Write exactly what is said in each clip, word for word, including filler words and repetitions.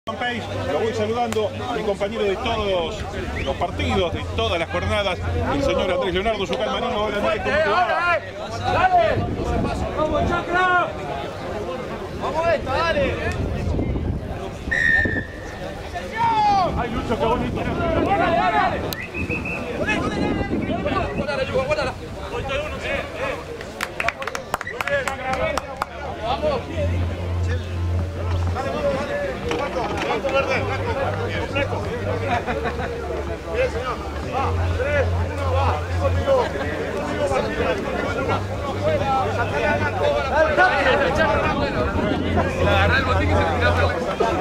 Lo voy saludando, mi compañero de todos los partidos, de todas las jornadas, el señor Andrés Leonardo Zucalmarino. Hola Andrés, ¿cómo te va? ¡Dale! ¡Vamos, Chacra! ¡Vamos a esta, dale! ¡Ay, Lucho, qué bonito! ¡Dale, dale, dale! ¡Guárdala, Yugo, guárdala! ¡Vamos! ¡Cuarto verde! ¡Completo! Bien, señor. Va, tres, uno, va. Conmigo. Conmigo, Le agarré el botín y se tiró para la...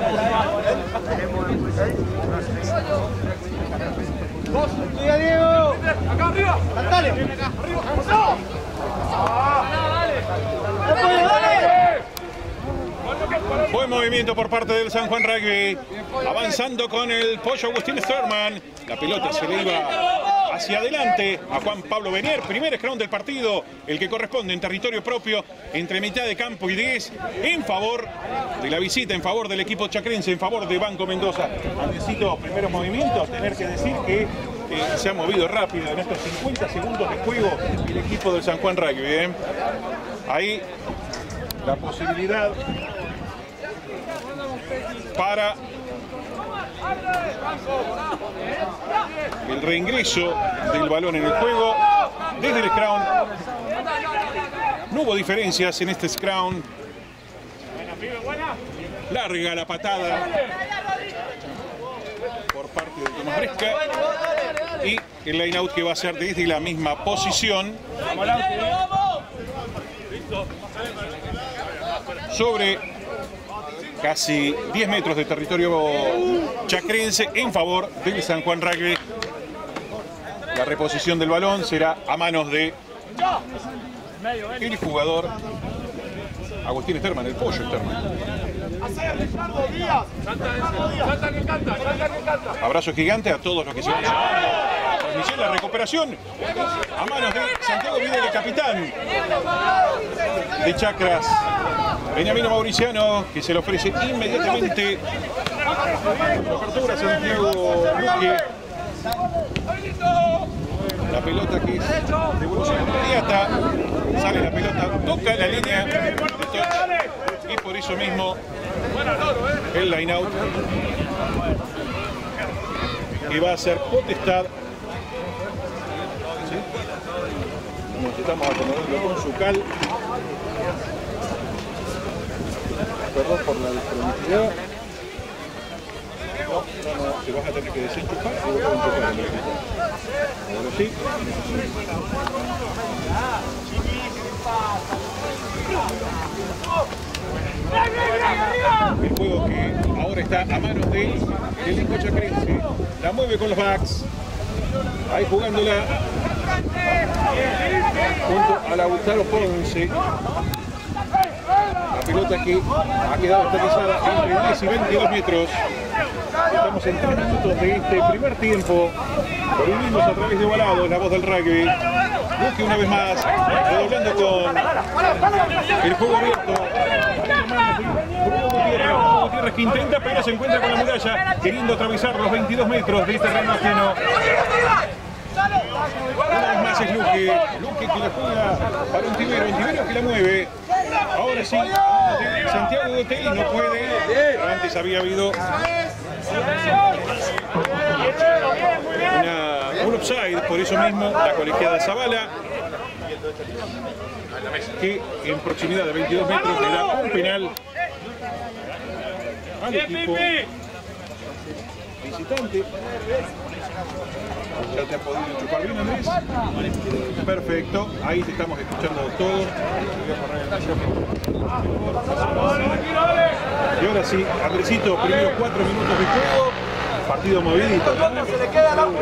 ¡Dos! ¡Siga, Diego! ¡Acá arriba! ¡Dale! ¡Arriba! ¡Vamos! ¡Dale! ¡Dale! Buen movimiento por parte del San Juan Rugby, avanzando con el pollo Agustín Sterman. La pelota se le iba hacia adelante a Juan Pablo Benier. Primer scrum del partido, el que corresponde en territorio propio, entre mitad de campo y diez, en favor de la visita, en favor del equipo chacrense, en favor de Banco Mendoza. Andresito, primeros movimientos, tener que decir que eh, se ha movido rápido en estos cincuenta segundos de juego el equipo del San Juan Rugby. ¿eh? Ahí la posibilidad para el reingreso del balón en el juego desde el scrum. No hubo diferencias en este scrum. Larga la patada por parte de Tomás Bresca y el line out que va a ser desde la misma posición sobre casi diez metros de territorio chacrense en favor del San Juan Rugby. La reposición del balón será a manos de el jugador Agustín Sterman, el pollo Sterman. Abrazo gigante a todos los que se van a la transmisión, la recuperación a manos de Santiago Vidal, el capitán de Chacras, Beniamino Mauriciano, que se le ofrece inmediatamente la apertura. Santiago Luque, la pelota que es de evolución inmediata, sale la pelota, toca la línea de touch y por eso mismo el line out que va a ser potestad. ¿Sí? Nos estamos acomodando con su cal. Perdón por la disponibilidad. No, no, no, te vas a tener que desenchufar y voy a enchufar. Ahora sí. El juego que ahora está a manos de el equipo chacrense. La mueve con los backs. Ahí jugándola junto a Lautaro Ponce. La pelota que ha quedado estabilizada entre diez y veintidós metros. Estamos en tres minutos de este primer tiempo. Volvimos a través de Ovalado, la voz del rugby. Luque una vez más, redoblando con el juego abierto. Gutiérrez, Gutiérrez que intenta, pero se encuentra con la muralla, queriendo atravesar los veintidós metros de terreno ajeno. Una vez más es Luque, Luque que la juega para un Tiberio, un Tiberio que la mueve. Ahora sí, Santiago Gotelli no puede. Antes había habido una, un offside, por eso mismo la colegiada Zavala, que en proximidad de veintidós metros le da un penal al equipo visitante. Ya te ha podido enchufar bien, Andrés. Perfecto, ahí te estamos escuchando todos. Y ahora sí, Andresito, primeros cuatro minutos de juego. Partido movidito. Se le queda la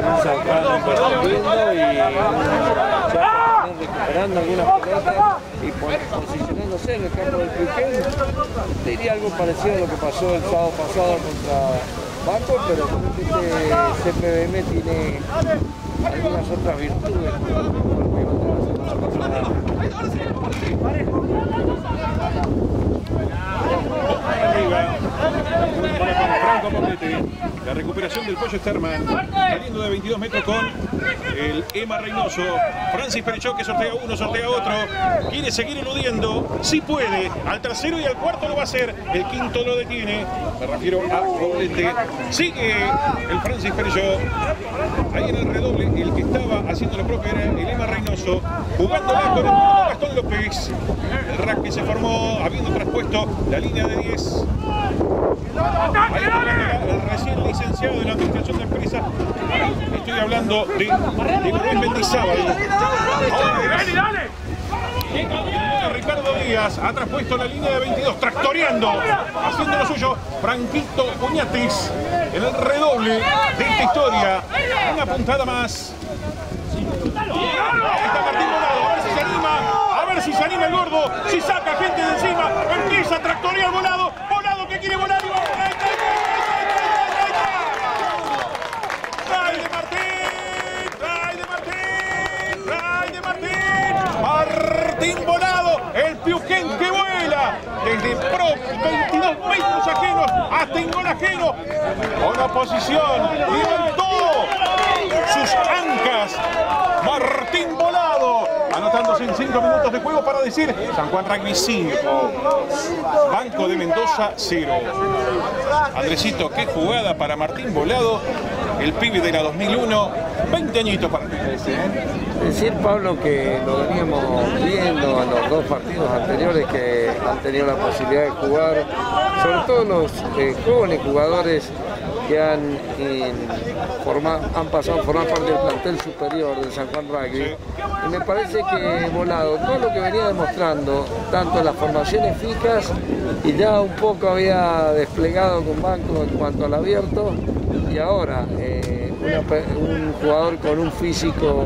y ya recuperando algunas pelotas y posicionándose en el campo del Piquén. Te diría algo parecido a lo que pasó el sábado pasado contra Banco, pero este C P B M tiene algunas otras virtudes. Arriba, para Franco Poblete. La recuperación del Pollo Sterman, saliendo de veintidós metros con el Emma Reynoso. Francis Perechó que sortea uno, sortea otro. Quiere seguir eludiendo, si puede. Al tercero y al cuarto lo va a hacer. El quinto lo detiene. Me refiero a Poblete. Sigue el Francis Perechó. Ahí en el redoble, el que estaba haciendo lo propio era el Emma Reynoso. Jugándola con el Gastón López. El rack que se formó habiendo traspuesto la línea de diez. Ahí el recién licenciado de la administración de empresas. Estoy hablando de, de Luis Mendizábal. Ahora Ricardo Díaz ha traspuesto la línea de veintidós, tractoreando, haciendo lo suyo. Franquito Puñatis en el redoble de esta historia. Una puntada más. Ahí está Martín Volado, a ver si se anima, a ver si se anima el gordo, si saca gente de encima, empieza a tractorear Volado, Volado que quiere volar y va. ¡Tray de Martín! ¡Tray de Martín! ¡Tray de Martín! Martín Volado, el Piuquén que vuela desde pro veintidós metros ajenos hasta ingol ajeno. Con oposición, levantó sus ancas. Martín Volado, anotándose en cinco minutos de juego para decir San Juan Rugby cinco, Banco de Mendoza cero. Andresito, qué jugada para Martín Volado, el pibe de la dos mil uno, veinte añitos para ti. Decir, Pablo, que lo veníamos viendo en los dos partidos anteriores que han tenido la posibilidad de jugar, sobre todo los eh, jóvenes jugadores que han, eh, forma, han pasado a formar parte del plantel superior del San Juan Rugby. Y me parece que Volado, todo lo que venía demostrando, tanto en las formaciones fijas y ya un poco había desplegado con Banco en cuanto al abierto, y ahora eh, una, un jugador con un físico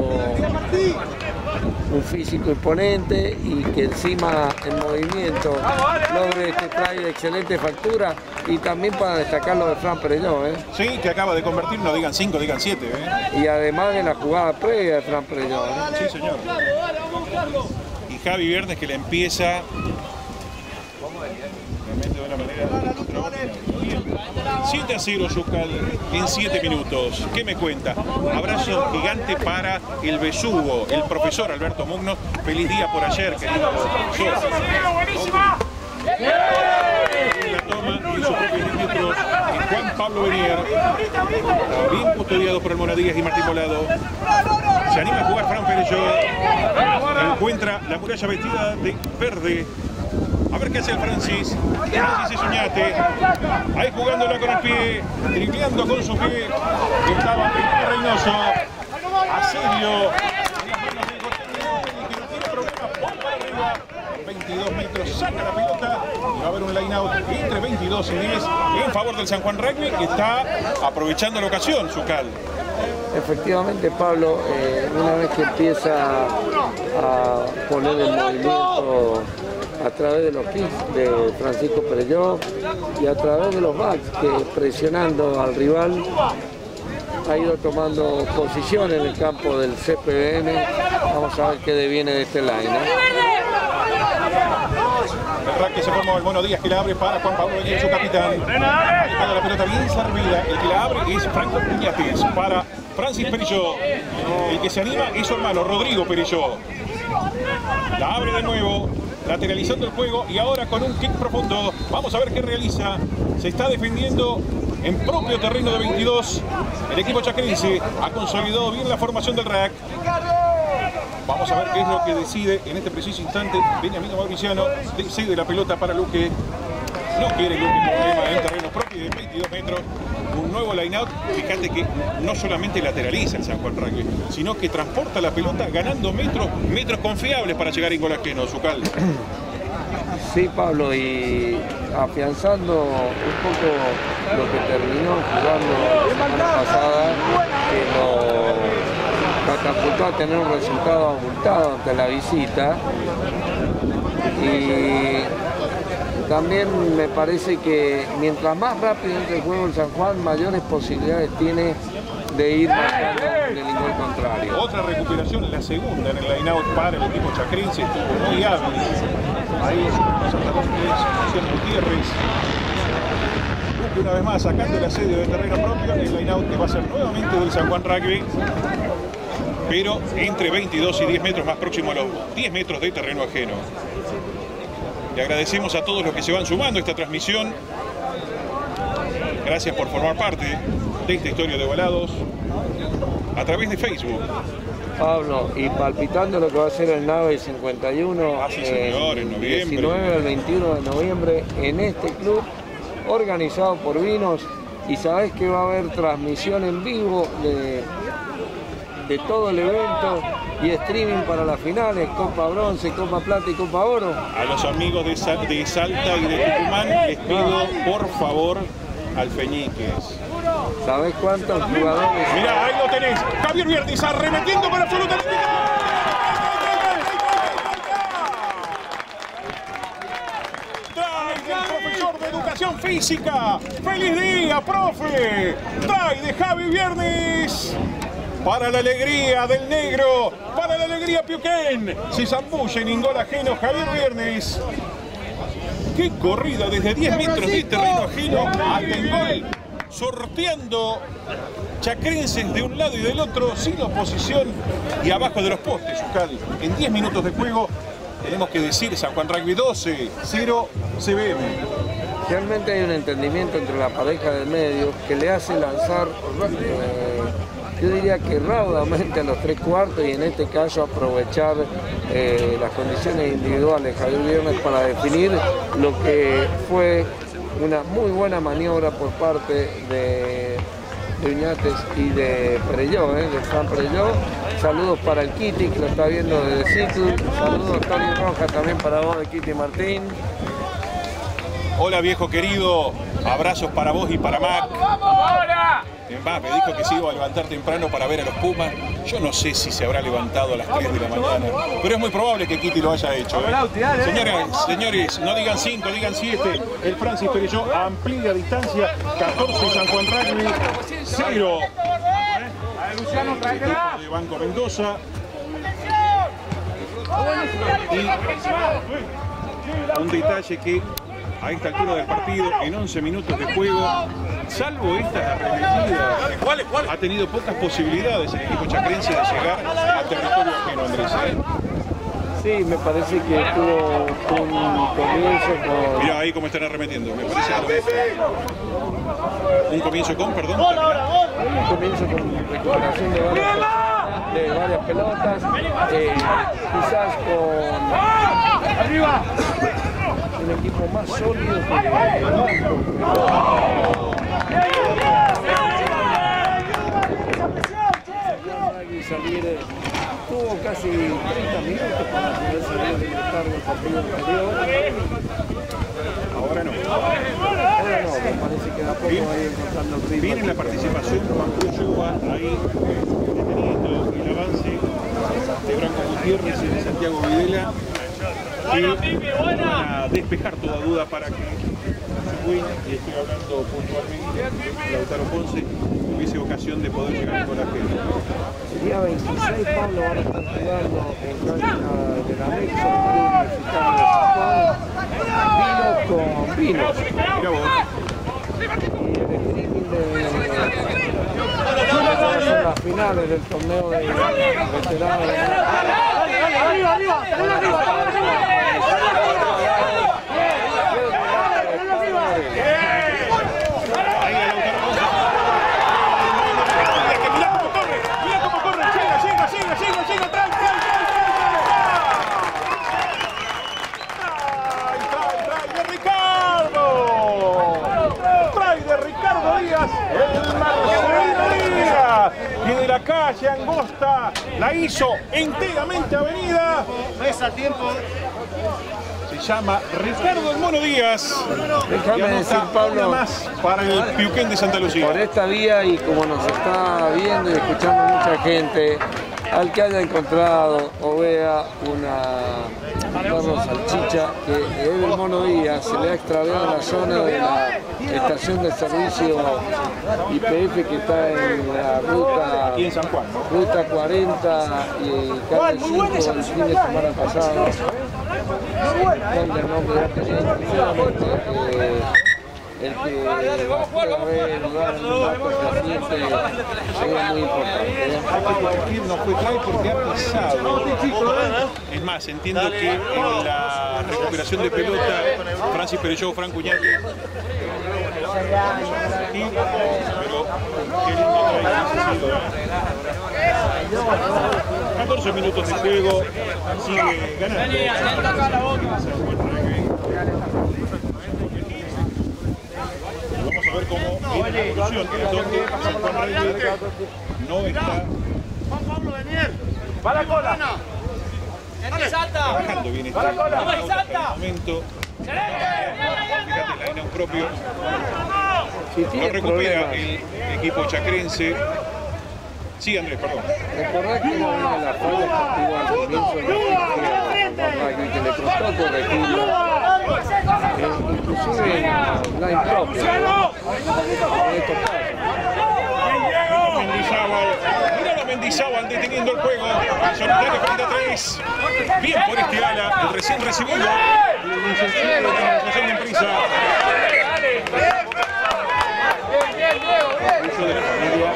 un físico imponente y que encima el movimiento logre que trae excelente factura, y también para destacar lo de Fran Perelló, ¿eh? Sí, que acaba de convertir, no digan cinco, digan siete, ¿eh? Y además de la jugada previa de Fran Perelló, ¿eh? Sí, señor. Y Javi Viernes que le empieza realmente de una manera siete a cero Yucal en siete minutos. ¿Qué me cuenta? Abrazo gigante para el besugo, el profesor Alberto Mugno. Feliz día por ayer, querido profesor. En la toma y en sus propios metros, Juan Pablo Benier, bien custodiado por el Mona Díaz y Martín Volado. Se anima a jugar Fran Perelló. Encuentra la muralla vestida de verde. A ver qué hace el Francis. Francis es Uñate. Ahí jugándola con el pie, dribleando con su pie. Estaba el Reynoso. Asedio. veintidós metros, saca la pelota y va a haber un line out entre veintidós y diez en favor del San Juan Rugby, que está aprovechando la ocasión, Zucal. Efectivamente, Pablo, eh, una vez que empieza a poner el movimiento a través de los kicks de Francisco Perelló y a través de los backs, que presionando al rival ha ido tomando posición en el campo del C P B N. Vamos a ver qué deviene de este line, ¿eh? El rack que se formó, el Mono Díaz que la abre para Juan Pablo Benier, su capitán. Dejando la pelota bien servida. El que la abre es Franco Puñatis para Francis Perelló. El que se anima es su hermano Rodrigo Perelló. La abre de nuevo, lateralizando el juego y ahora con un kick profundo. Vamos a ver qué realiza. Se está defendiendo en propio terreno de veintidós. El equipo chaquerense ha consolidado bien la formación del rack. Vamos a ver qué es lo que decide en este preciso instante Benjamín Mauriciano. Cede la pelota para Luque. No quiere Luque problema en terreno propio de veintidós metros. Un nuevo line-out. Fíjate que no solamente lateraliza el San Juan Rugby, sino que transporta la pelota ganando metros, metros confiables para llegar a ingol ajeno, Zucal. Sí, Pablo, y afianzando un poco lo que terminó jugando la semana pasada, que lo catapultó a tener un resultado abultado ante la visita. Y también me parece que mientras más rápido entre el juego el San Juan, mayores posibilidades tiene de ir marcando del gol contrario. Otra recuperación, la segunda en el line-out para el equipo chacrense, estuvo muy hábil. Ahí Santa Cruz, Gutiérrez. Una vez más sacando el asedio de terreno propio, el line-out que va a ser nuevamente del San Juan Rugby, pero entre veintidós y diez metros, más próximo a los diez metros de terreno ajeno. Le agradecemos a todos los que se van sumando a esta transmisión. Gracias por formar parte de esta historia de Ovalados a través de Facebook. Pablo, y palpitando lo que va a ser el Nave cincuenta y uno, ah, sí, señor, en noviembre. diecinueve al veintiuno de noviembre en este club organizado por Vinos, y sabés que va a haber transmisión en vivo de, de todo el evento y streaming para las finales, Copa Bronce, Copa Plata y Copa Oro. A los amigos de, Sal de Salta y de Tucumán les pido por favor alfeñiques. ¿Sabés cuántos jugadores? Mirá, ahí lo tenés, Javier Viernis arremetiendo con absolutamente. Profesor de Educación Física, feliz día, profe. Trae de Javi Viernis para la alegría del negro, para la alegría Piuquén. Se zambulle en gol ajeno Javier Viernis. Qué corrida desde diez metros de terreno ajeno hasta el gol, sorteando chacrenses de un lado y del otro sin oposición y abajo de los postes. Yucal, en diez minutos de juego. Tenemos que decir San Juan Rugby doce, cero C B M. Realmente hay un entendimiento entre la pareja del medio que le hace lanzar, eh, yo diría que raudamente a los tres cuartos, y en este caso aprovechar eh, las condiciones individuales de Javier Viernis para definir lo que fue una muy buena maniobra por parte de, de Uñates y de Perelló, eh, de Fran Perelló. Saludos para el Kitty, que lo está viendo desde Ciclo. Saludos, Tony Roja, también para vos, de Kitty Martín. Hola, viejo querido. Abrazos para vos y para Mac. Más, me dijo que se iba a levantar temprano para ver a los Pumas. Yo no sé si se habrá levantado a las tres de la mañana, pero es muy probable que Kitty lo haya hecho. ¿eh? Señores, señores, no digan cinco, digan siete. El Francis Perelló amplía distancia. catorce San Juan Rugby, cero. Luciano, tráetela. De Banco Mendoza. Y un detalle que a esta altura del partido, en once minutos de juego, salvo estas arremetidas, ha tenido pocas posibilidades el equipo chacrense de llegar al territorio ajeno, Andrés. Sí, me parece que tuvo un comienzo con... Mira ahí cómo están arremetiendo, me parece que... Un comienzo con, perdón. Un comienzo con recuperación de varias, de varias pelotas, eh, quizás con... ¡Arriba! Un equipo más sólido que el banco. Y salir, tuvo casi treinta minutos para poder salir del cargo del partido anterior. Ahora no. Ahora no, me parece que de a poco va a ir encontrando el ritmo. Viene la participación Juan Cruz ahí deteniendo el avance de Branco Gutiérrez y de Santiago Videla, que van a despejar toda duda para que Win, y estoy hablando puntualmente, Lautaro Ponce, tuviese ocasión de poder llegar con la gente. El día veintiséis, Pablo, van a estar jugando en cancha de la Mexa, Club Mexicano de San Juan, Vinos con Vinos. Mira vos. Y el streaming de... son las finales del torneo de veteranos. ¡Arriba, arriba! ¡Arriba, arriba! El Marcelino Díaz, que de la calle angosta la hizo enteramente avenida. Es a tiempo. Se llama Ricardo El Mono Díaz. Déjame decir, Pablo, más para el Piuquén de Santa Lucía. Por esta vía, y como nos está viendo y escuchando mucha gente, al que haya encontrado o vea una perro salchicha que es del Mono Díaz, se le ha extraviado en la zona de la estación de servicio I P F que está en la ruta, Aquí en San Juan, ¿no? ruta cuarenta y calle cinco el fin de semana pasado. Donde no me da tenido, sinceramente, eh, el que va a ver el lugar en un acto fehaciente sería muy importante. No fue clave porque ha pisado. Es más, entiendo que en la recuperación de pelota, Francis Perelló, Franco Uñate. Pero qué lindo catorce minutos de juego, sigue ganando. Vamos a ver cómo viene la evolución, donde San Juan Rugby no está Juan Pablo, venir. Va la cola. trabajando bien este momento. Fíjate, la un propio. No recupera el equipo chacrense. Sí, Andrés, perdón. Recordá que no viene la falla que tuvo al comienzo de la que le costó corregirlo. Eh, inclusive en la impropia. En estos casos. Mendizábal. Mira a Mendizábal deteniendo el juego. Solitario frente a tres. Bien por este ala, el recién recibido. La organización de empresa. Uso de la familia.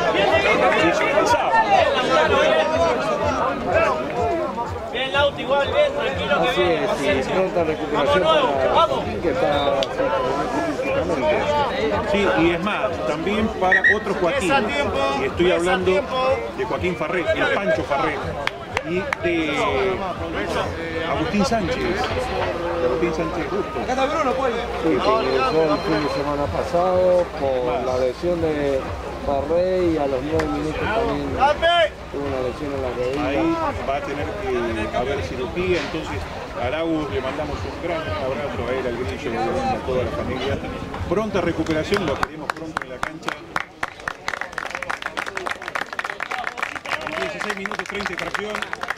Bien, Lauti, igual, bien, tranquilo que Así bien. es, y pronta recuperación para Joaquín, que está físicamente. Sí, y es más, también para otro Joaquín. Y estoy hablando de Joaquín Farré, el Pancho Farré. Y de Agustín Sánchez. De Agustín Sánchez Justo. Acá está Bruno, pues. Sí, que ingresó el fin de semana pasado por la lesión de Farré y a los nueve minutos también tuvo una lesión en la rodilla. Ahí va a tener que haber cirugía, entonces a Arauz le mandamos un gran abrazo a él, al Grillo, a toda la familia. Pronta recuperación, lo queremos pronto en la cancha. dieciséis minutos, treinta de fracción.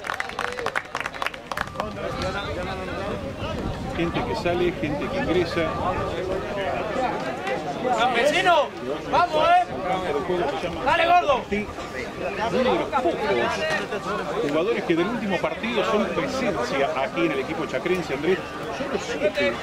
Gente que sale, gente que ingresa. ¡Campesino! ¡Vamos, eh! ¡Dale, gordo! Uno de los pocos jugadores que del último partido son presencia aquí en el equipo chacrense, Andrés. Solo siete.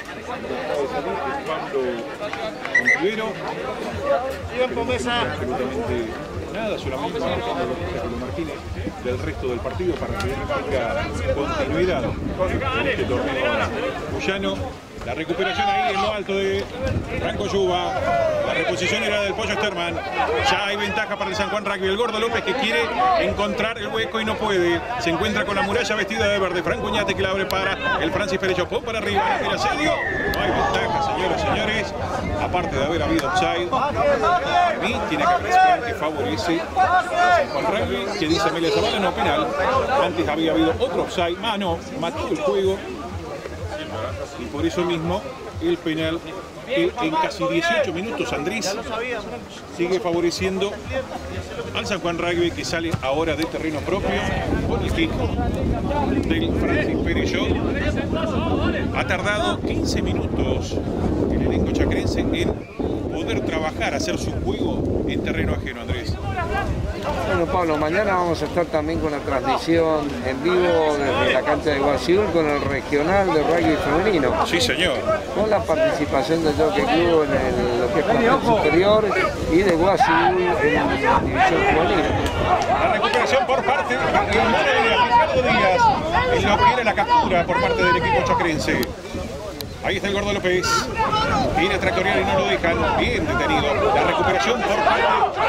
Pablo Ontivero. Absolutamente nada, solamente Pablo Martínez del resto del partido para que tenga continuidad en este torneo cuyano. La recuperación ahí en lo alto de Franco Yuba. La reposición era del Pollo Sterman. Ya hay ventaja para el San Juan Rugby. El Gordo López que quiere encontrar el hueco y no puede. Se encuentra con la muralla vestida de verde. Franco Uñate que la abre para el Francis Perelló. Pon para arriba. El asedio. No hay ventaja, señoras y señores. Aparte de haber habido offside, para mí tiene que haber que favorece al San Juan Rugby. Que dice Amelia Zavala, no penal. Antes había habido otro offside. Mano, mató el juego. Y por eso mismo el penal que en casi dieciocho minutos Andrés sigue favoreciendo al San Juan Rugby, que sale ahora de terreno propio por el kick del Francis Perelló. Ha tardado quince minutos el elenco chacrense en poder trabajar, hacer su juego en terreno ajeno, Andrés. Bueno, Pablo, mañana vamos a estar también con la transmisión en vivo desde la cancha de Guasiul con el regional de rugby femenino. Sí, señor. Con la participación del Jockey Club en el, lo que es plantel superior y de Guasiul en la división juvenil. La recuperación por parte de Ricardo Díaz en lo que era la captura por parte del equipo chacrense. Ahí está el Gordo López. Viene a tractorial y no lo dejan. Bien detenido. La recuperación por parte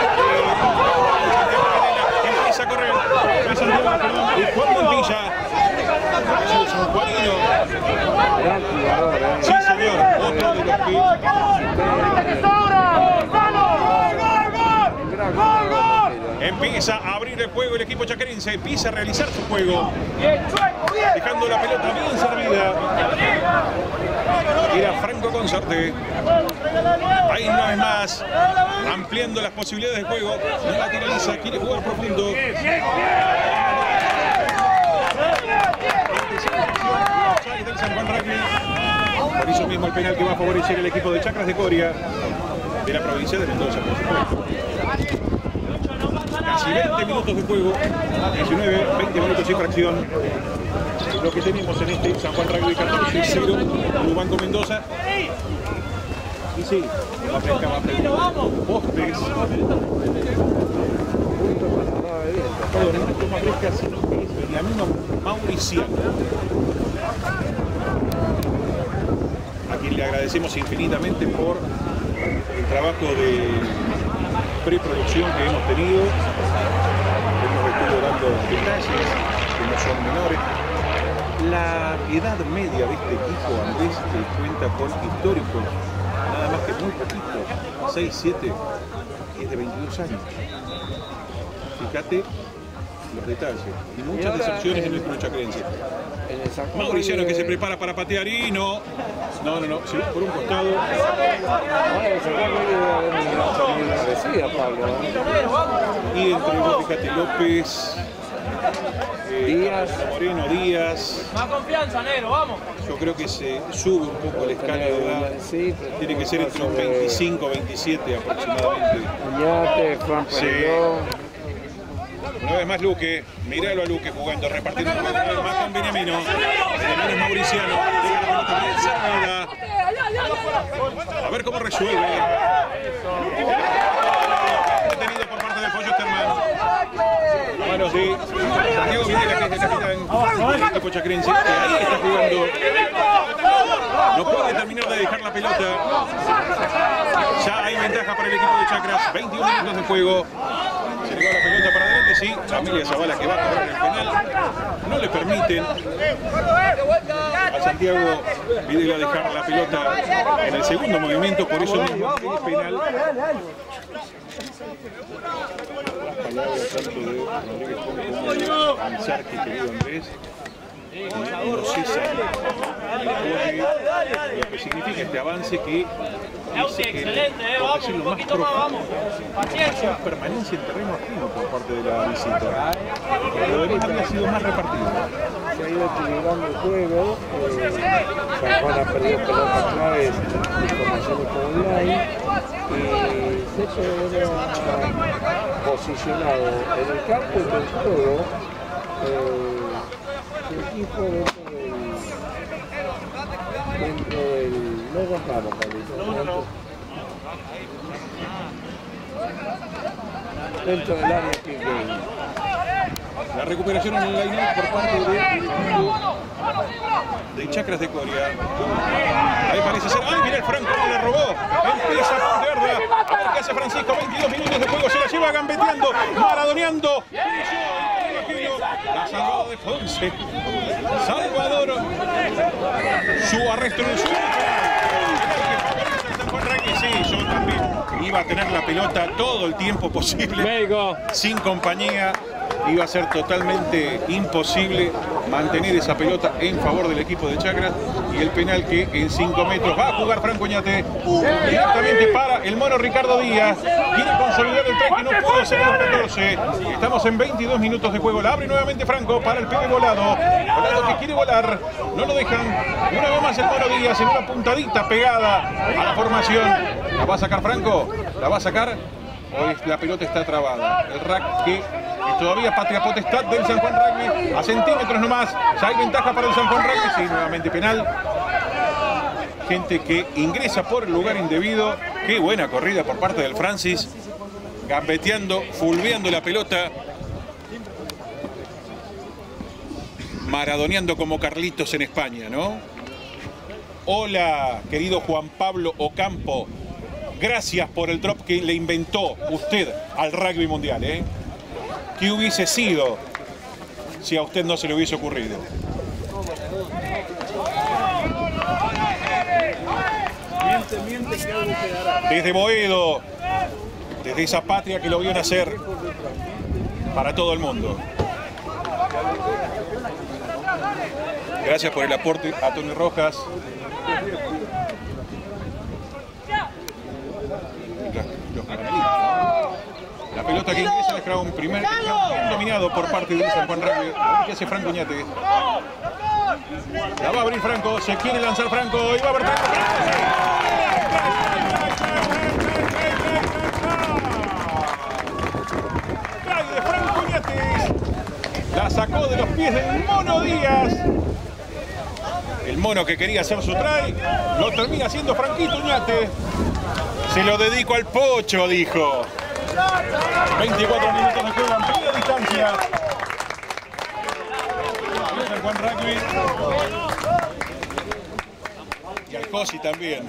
de... Empieza a correr. Y Juan Montilla. Es el sanjuanino. Gran jugador, ¿eh? Sí, señor. Otro de los que... Gran jugador. Empieza a abrir el juego el equipo chacrense. Empieza a realizar su juego. Dejando la pelota bien servida. Era Franco Franco Consarte. Ahí no es más. Ampliando las posibilidades de juego. No lateraliza, quiere jugar profundo. Del San Juan Rugby. Por eso mismo el penal que va a favorecer el equipo de Chacras de Coria, de la provincia de Mendoza, por supuesto. Casi veinte minutos de juego, diecinueve, veinte minutos y fracción. Lo que tenemos en este San Juan Rugby catorce cero, Banco Mendoza. Y sí, la pesca va a pedir postes. Todo no es toma fresca, sino que es Beniamino Mauriciano, a quien le agradecemos infinitamente por el trabajo de preproducción que hemos tenido. Hemos estado dando detalles que no son menores. La edad media de este equipo, Andrés, que cuenta con históricos, nada más que muy poquito, seis, siete, es de veintidós años. Fíjate los detalles y muchas decepciones en el club chacrense. Mauriciano que se prepara para patear y no, no, no, no, sí, por un costado. Y entre ellos, fíjate, López, eh, Díaz, Moreno, Díaz. Más confianza, negro, vamos. Yo creo que se sube un poco la escala de edad. Tiene que ser entre los veinticinco, veintisiete aproximadamente. Uñate, Juan Perelló. Una vez más Luque, míralo a Luque jugando, repartiendo una vez más con Beniamino. Beniamino es Mauriciano, llega la pelota bien cerrada. A ver cómo resuelve. Detenido por parte del Pollo Sterman. Bueno, sí, Santiago Videla, que es el capitán del equipo chacrense, que ahí está jugando. No puede terminar de dejar la pelota. Ya hay ventaja para el equipo de Chacras, veintiún minutos de juego. Se le va la pelota para adelante, sí. Amelia Zavala que va a cobrar el penal. No le permiten a Santiago Videla dejar la pelota en el segundo movimiento, por eso mismo el penal. Las palabras tanto de Rodríguez como de Anzarque, querido Andrés. No cesa lo que significa este avance que dice que, por decirlo más profundo, es permanencia en terreno ajeno por parte de la visita. Lo demás había sido más repartido. Se ha ido equilibrando el juego. Eh, San Juan ha perdido pelotas claves de formaciones por online y se ha posicionado en el campo y en el juego. Eh, el equipo dentro del, dentro del no rompamos, Pablito, dentro del área que game. La recuperación en el line-up por parte de, de Chacras de Coria. Ahí parece ser. ¡Ay, mira el Franco! Le robó. Empieza a puntearla. A ver qué hace Francisco. veintidós minutos de juego. Se la lleva gambeteando. Maradoneando. La salvada de Ponce. Salvador. Su arresto en el suelo. Sí, yo también iba a tener la pelota todo el tiempo posible. México. Sin compañía. Iba a ser totalmente imposible mantener esa pelota en favor del equipo de Chacras. Y el penal que en cinco metros va a jugar Franco Oñate directamente para el mono Ricardo Díaz. Quiere consolidar el tren que no pudo ser en los catorce. Estamos en veintidós minutos de juego. La abre nuevamente Franco para el pibe Volado. Volado que quiere volar. No lo dejan. Una vez más el mono Díaz en una puntadita pegada a la formación. ¿La va a sacar Franco? ¿La va a sacar? Hoy la pelota está trabada. El rack que es todavía patria potestad del San Juan Rugby. A centímetros nomás. Ya hay ventaja para el San Juan Rugby. Sí, nuevamente penal. Gente que ingresa por el lugar indebido. Qué buena corrida por parte del Francis. Gambeteando, fulveando la pelota. Maradoneando como Carlitos en España, ¿no? Hola, querido Juan Pablo Ocampo. Gracias por el drop que le inventó usted al rugby mundial, ¿eh? ¿Qué hubiese sido si a usted no se le hubiese ocurrido? Desde Boedo, desde esa patria que lo vio nacer para todo el mundo. Gracias por el aporte a Tony Rojas. los caramelistas, ¿no? La pelota que ingresa al scrum, primer scrum dominado por parte del San Juan Rugby. A ver qué hace Franco Oñate. La va a abrir Franco, se quiere lanzar Franco y va a ver Franco. Try de Franco Oñate. La sacó de los pies del Mono Díaz. El mono que quería hacer su try, lo termina haciendo Franquito Oñate. Se lo dedico al Pocho, dijo. veinticuatro minutos de juego en media distancia. San Juan Rugby. Y al Cosi también.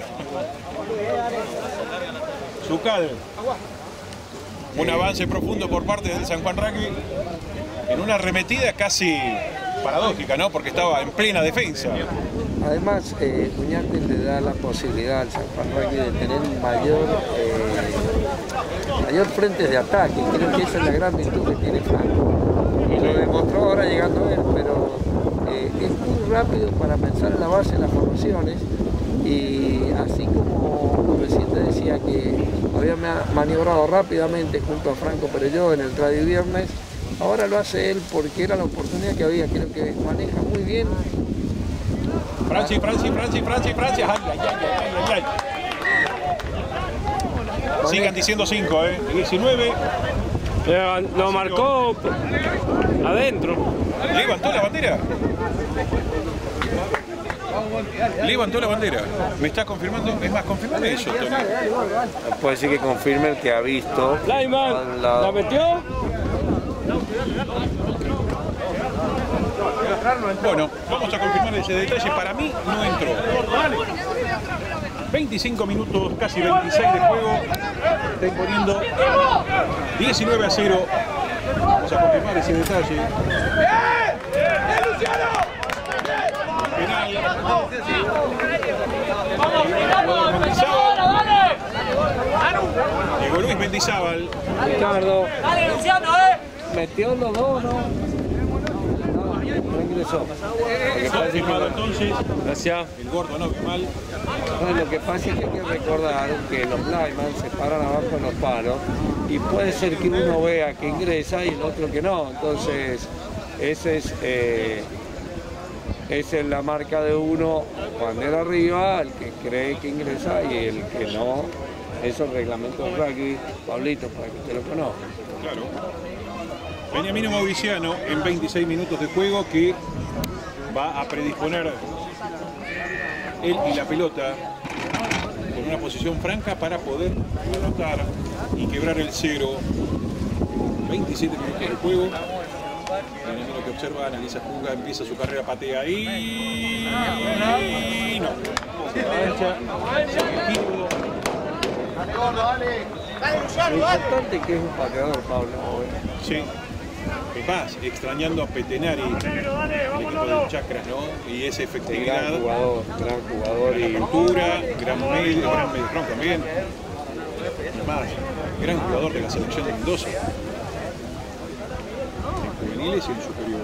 Zucal. Un avance profundo por parte del San Juan Rugby. En una arremetida casi paradójica, ¿no? Porque estaba en plena defensa. Además, eh, Oñate le da la posibilidad al San Juan Rugby de tener un mayor, eh, mayor frente de ataque. Creo que esa es la gran virtud que tiene Franco. Y lo demostró ahora llegando él, pero eh, es muy rápido para pensar en la base de las formaciones. Y así como recién te decía que había maniobrado rápidamente junto a Franco Perelló en el try viernes, ahora lo hace él porque era la oportunidad que había. Creo que maneja muy bien. Franci, Franci, Franci, Franci, Franci. Ay, ay, ay, ay, ay. Sigan diciendo cinco, ¿eh? diecinueve. Lo marcó adentro. ¿Levantó la bandera? Levantó la bandera. ¿Me está confirmando? Es más, confirmame eso, Tony. Puede ser que confirme el que ha visto. Lyman, la... ¿la metió? Bueno, vamos a confirmar ese detalle. Para mí no entró. veinticinco minutos, casi veintiséis de juego. Está imponiendo diecinueve a cero. Vamos a confirmar ese detalle. Penal. Diego Luis Mendizábal. Ricardo. Dale, Luciano, eh. Metió los dos, ¿no? Ingresó. Confirmado entonces. Gracias. El gordo no, qué mal. Bueno, lo que pasa es que hay que recordar que los linemen se paran abajo en los palos y puede ser que uno vea que ingresa y el otro que no. Entonces, ese es, eh, esa es la marca de uno bandera arriba, el que cree que ingresa y el que no. Eso es el reglamento del rugby, Pablito, para que usted lo conozca. Claro. Beniamino Mauriciano en veintiséis minutos de juego que va a predisponer él y la pelota con una posición franca para poder anotar y quebrar el cero. veintisiete minutos de juego. Beniamino que observa, analiza, juzga, empieza su carrera, patea y... no. Lo importante es que es un pateador, Pablo. Sí. Es más, extrañando a Petenari, el equipo de Chacras, ¿no? Y esa efectividad. Gran jugador, gran jugador. Y altura, gran medio, gran medio front también. Además, gran jugador de la selección de Mendoza. En juveniles y en superior.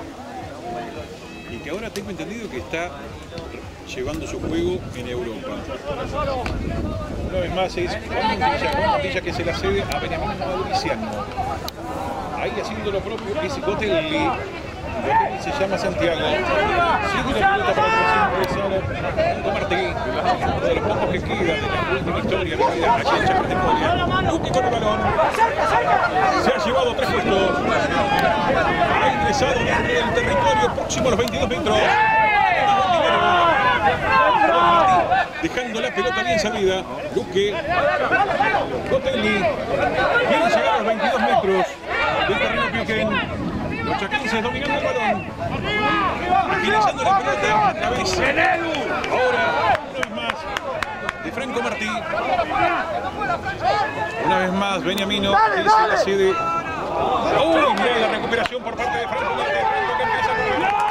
Y que ahora tengo entendido que está llevando su juego en Europa. Una vez más es Juan Montilla, Juan Montilla que se la cede a Benjamín Mauriciano. Ahí haciendo lo propio es Gotelli. Gotelli se llama Santiago. Sigue la pelota para el próximo ingresar Martí. Uno de los pocos que queda de la última historia de vida aquí en Chacras de Coria. Luque con el balón. Se ha llevado tres puestos. Ha ingresado dentro del territorio próximo a los veintidós metros. Dejando la pelota bien salida. Luque. Gotelli. Quiere llegar a los veintidós metros. Del terreno Piquen, los chaquenses dominando el balón, agilizando la pelota a través, ahora, una vez más, de Franco Martí, una vez más, Beniamino, que se la cede, uy, mira la recuperación por parte de Franco Martí, Franco que empieza a correr.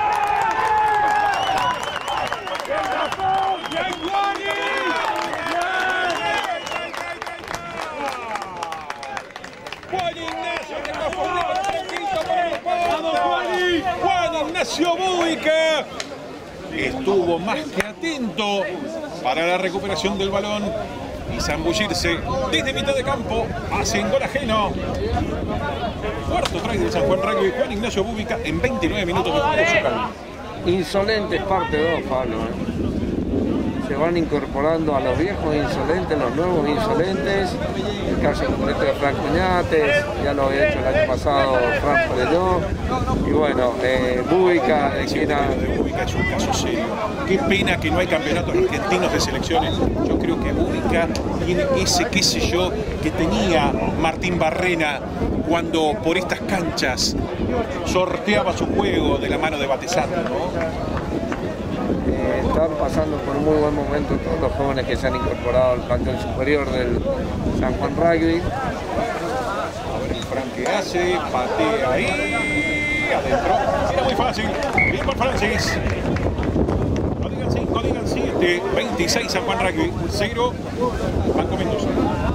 Juan Ignacio Buica estuvo más que atento para la recuperación del balón y zambullirse desde mitad de campo. Hacen gol ajeno. Cuarto try del San Juan Rugby. Juan Ignacio Búbica en veintinueve minutos de juego. Insolentes parte dos, Pablo. ¿eh? Se van incorporando a los viejos insolentes, los nuevos insolentes. El caso concreto de Frank Cuñates, ya lo había hecho el año pasado Fran Perelló. Y bueno, eh, Búbica, de Sí, Quina. de Búbica es un caso serio. Qué pena que no hay campeonatos argentinos de selecciones. Yo creo que Búbica tiene ese, qué sé yo, que tenía Martín Barrena cuando por estas canchas sorteaba su juego de la mano de Batesano, ¿no? Eh, están pasando por un muy buen momento todos los jóvenes que se han incorporado al plantel superior del San Juan Rugby. A ver el Fran que hace, patea ahí, adentro. Era muy fácil. Bien por Francis. No digan cinco, digan siete. veintiséis San Juan Rugby, cero Banco Mendoza.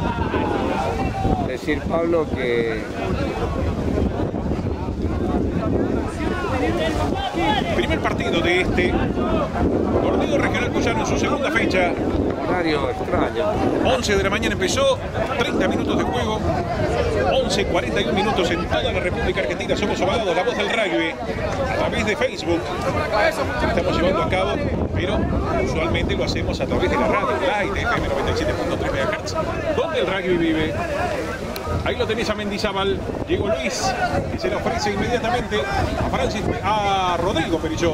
Decir, Pablo, que Primer partido de este torneo regional cuyano en su segunda fecha. horario extraño. once de la mañana empezó, treinta minutos de juego, once cuarenta y uno minutos en toda la República Argentina. Somos Ovalados, la voz del rugby, a través de Facebook. Estamos llevando a cabo, pero usualmente lo hacemos a través de la radio, Light F M noventa y siete punto tres megahertz, donde el rugby vive. Ahí lo tenés a Mendizábal, llegó Luis, que se le ofrece inmediatamente a Francis, a Rodrigo Perilló.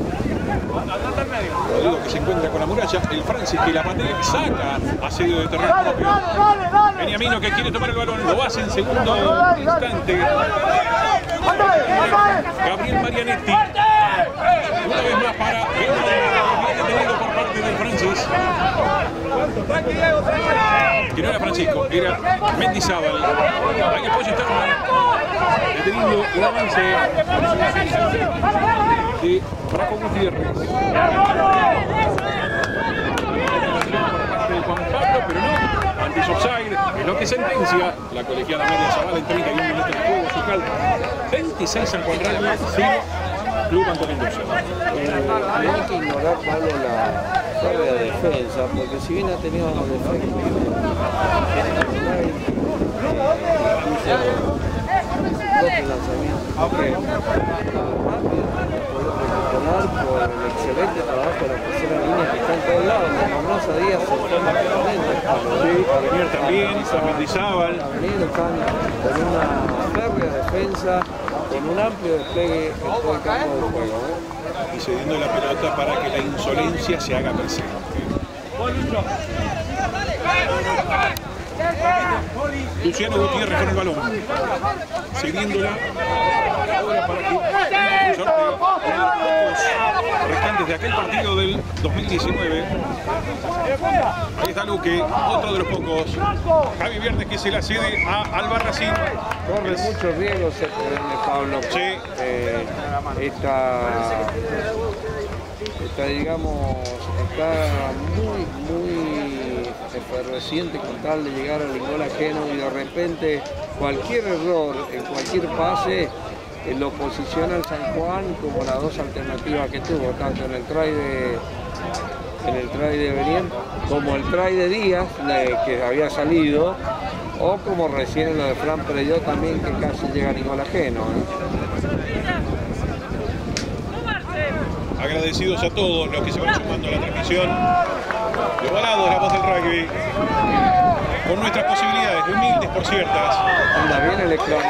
Rodrigo que se encuentra con la muralla, el Francis que la patea, saca asedio de terreno propio. Beniamino que quiere tomar el balón, lo hace en segundo instante. Gabriel Marianetti, una vez más para el detenido por parte del Francis. Que no era Francisco, era Mendizábal. Ahí el pollo está deteniendo el avance de Braco Gutiérrez. De Juan Pablo, pero no, antes offside, es lo que sentencia la colegiada Mendizábal en treinta y uno minutos de juego. Sucal veintiséis San Juan Rugby, cero Club Banco Mendoza. Eh, no hay que ignorar, Pablo, la férrea defensa, porque si bien ha tenido los defectos, los lanzamientos, aunque rápido recuperar por el excelente trabajo de la tercera línea que está en todos lados. Mendoza Díaz se forma permanente. Sí, Avenir también, San Mendizábal. Avenir están con una férrea defensa, con un amplio despegue en todo el campo de juego. ¿eh? Y cediendo la pelota para que la insolencia se haga presente. Luciano Gutiérrez con el balón, cediéndola ahora para que un sorteo de los pocos restantes de aquel partido del dos mil diecinueve. Ahí está Luque, otro de los pocos. Javi Viernes que se la cede a Albarracín. Corre mucho riesgo ese terreno, Pablo. Sí. Eh, esta, esta, digamos, está muy, muy efervesciente con tal de llegar al gol ajeno y de repente cualquier error en cualquier pase eh, lo posiciona al San Juan como las dos alternativas que tuvo, tanto en el try de en el try de Benier como el try de Díaz, de, que había salido, o como recién en lo de Fran Perelló también, que casi llega a gol ajeno. ¿eh? Agradecidos a todos los que se van sumando a la transmisión de Ovalados, la voz del rugby, con nuestras posibilidades, humildes por ciertas. Anda bien electrónico.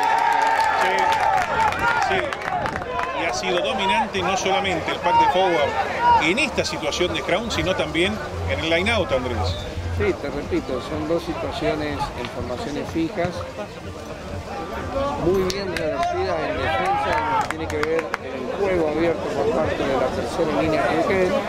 Sí, sí. Y ha sido dominante no solamente el pack de forward en esta situación de Crown, sino también en el line-out, Andrés. Sí, te repito, son dos situaciones en formaciones fijas, muy bien revertidas en defensa, en lo que tiene que ver el juego abierto por parte de la tercera línea que es.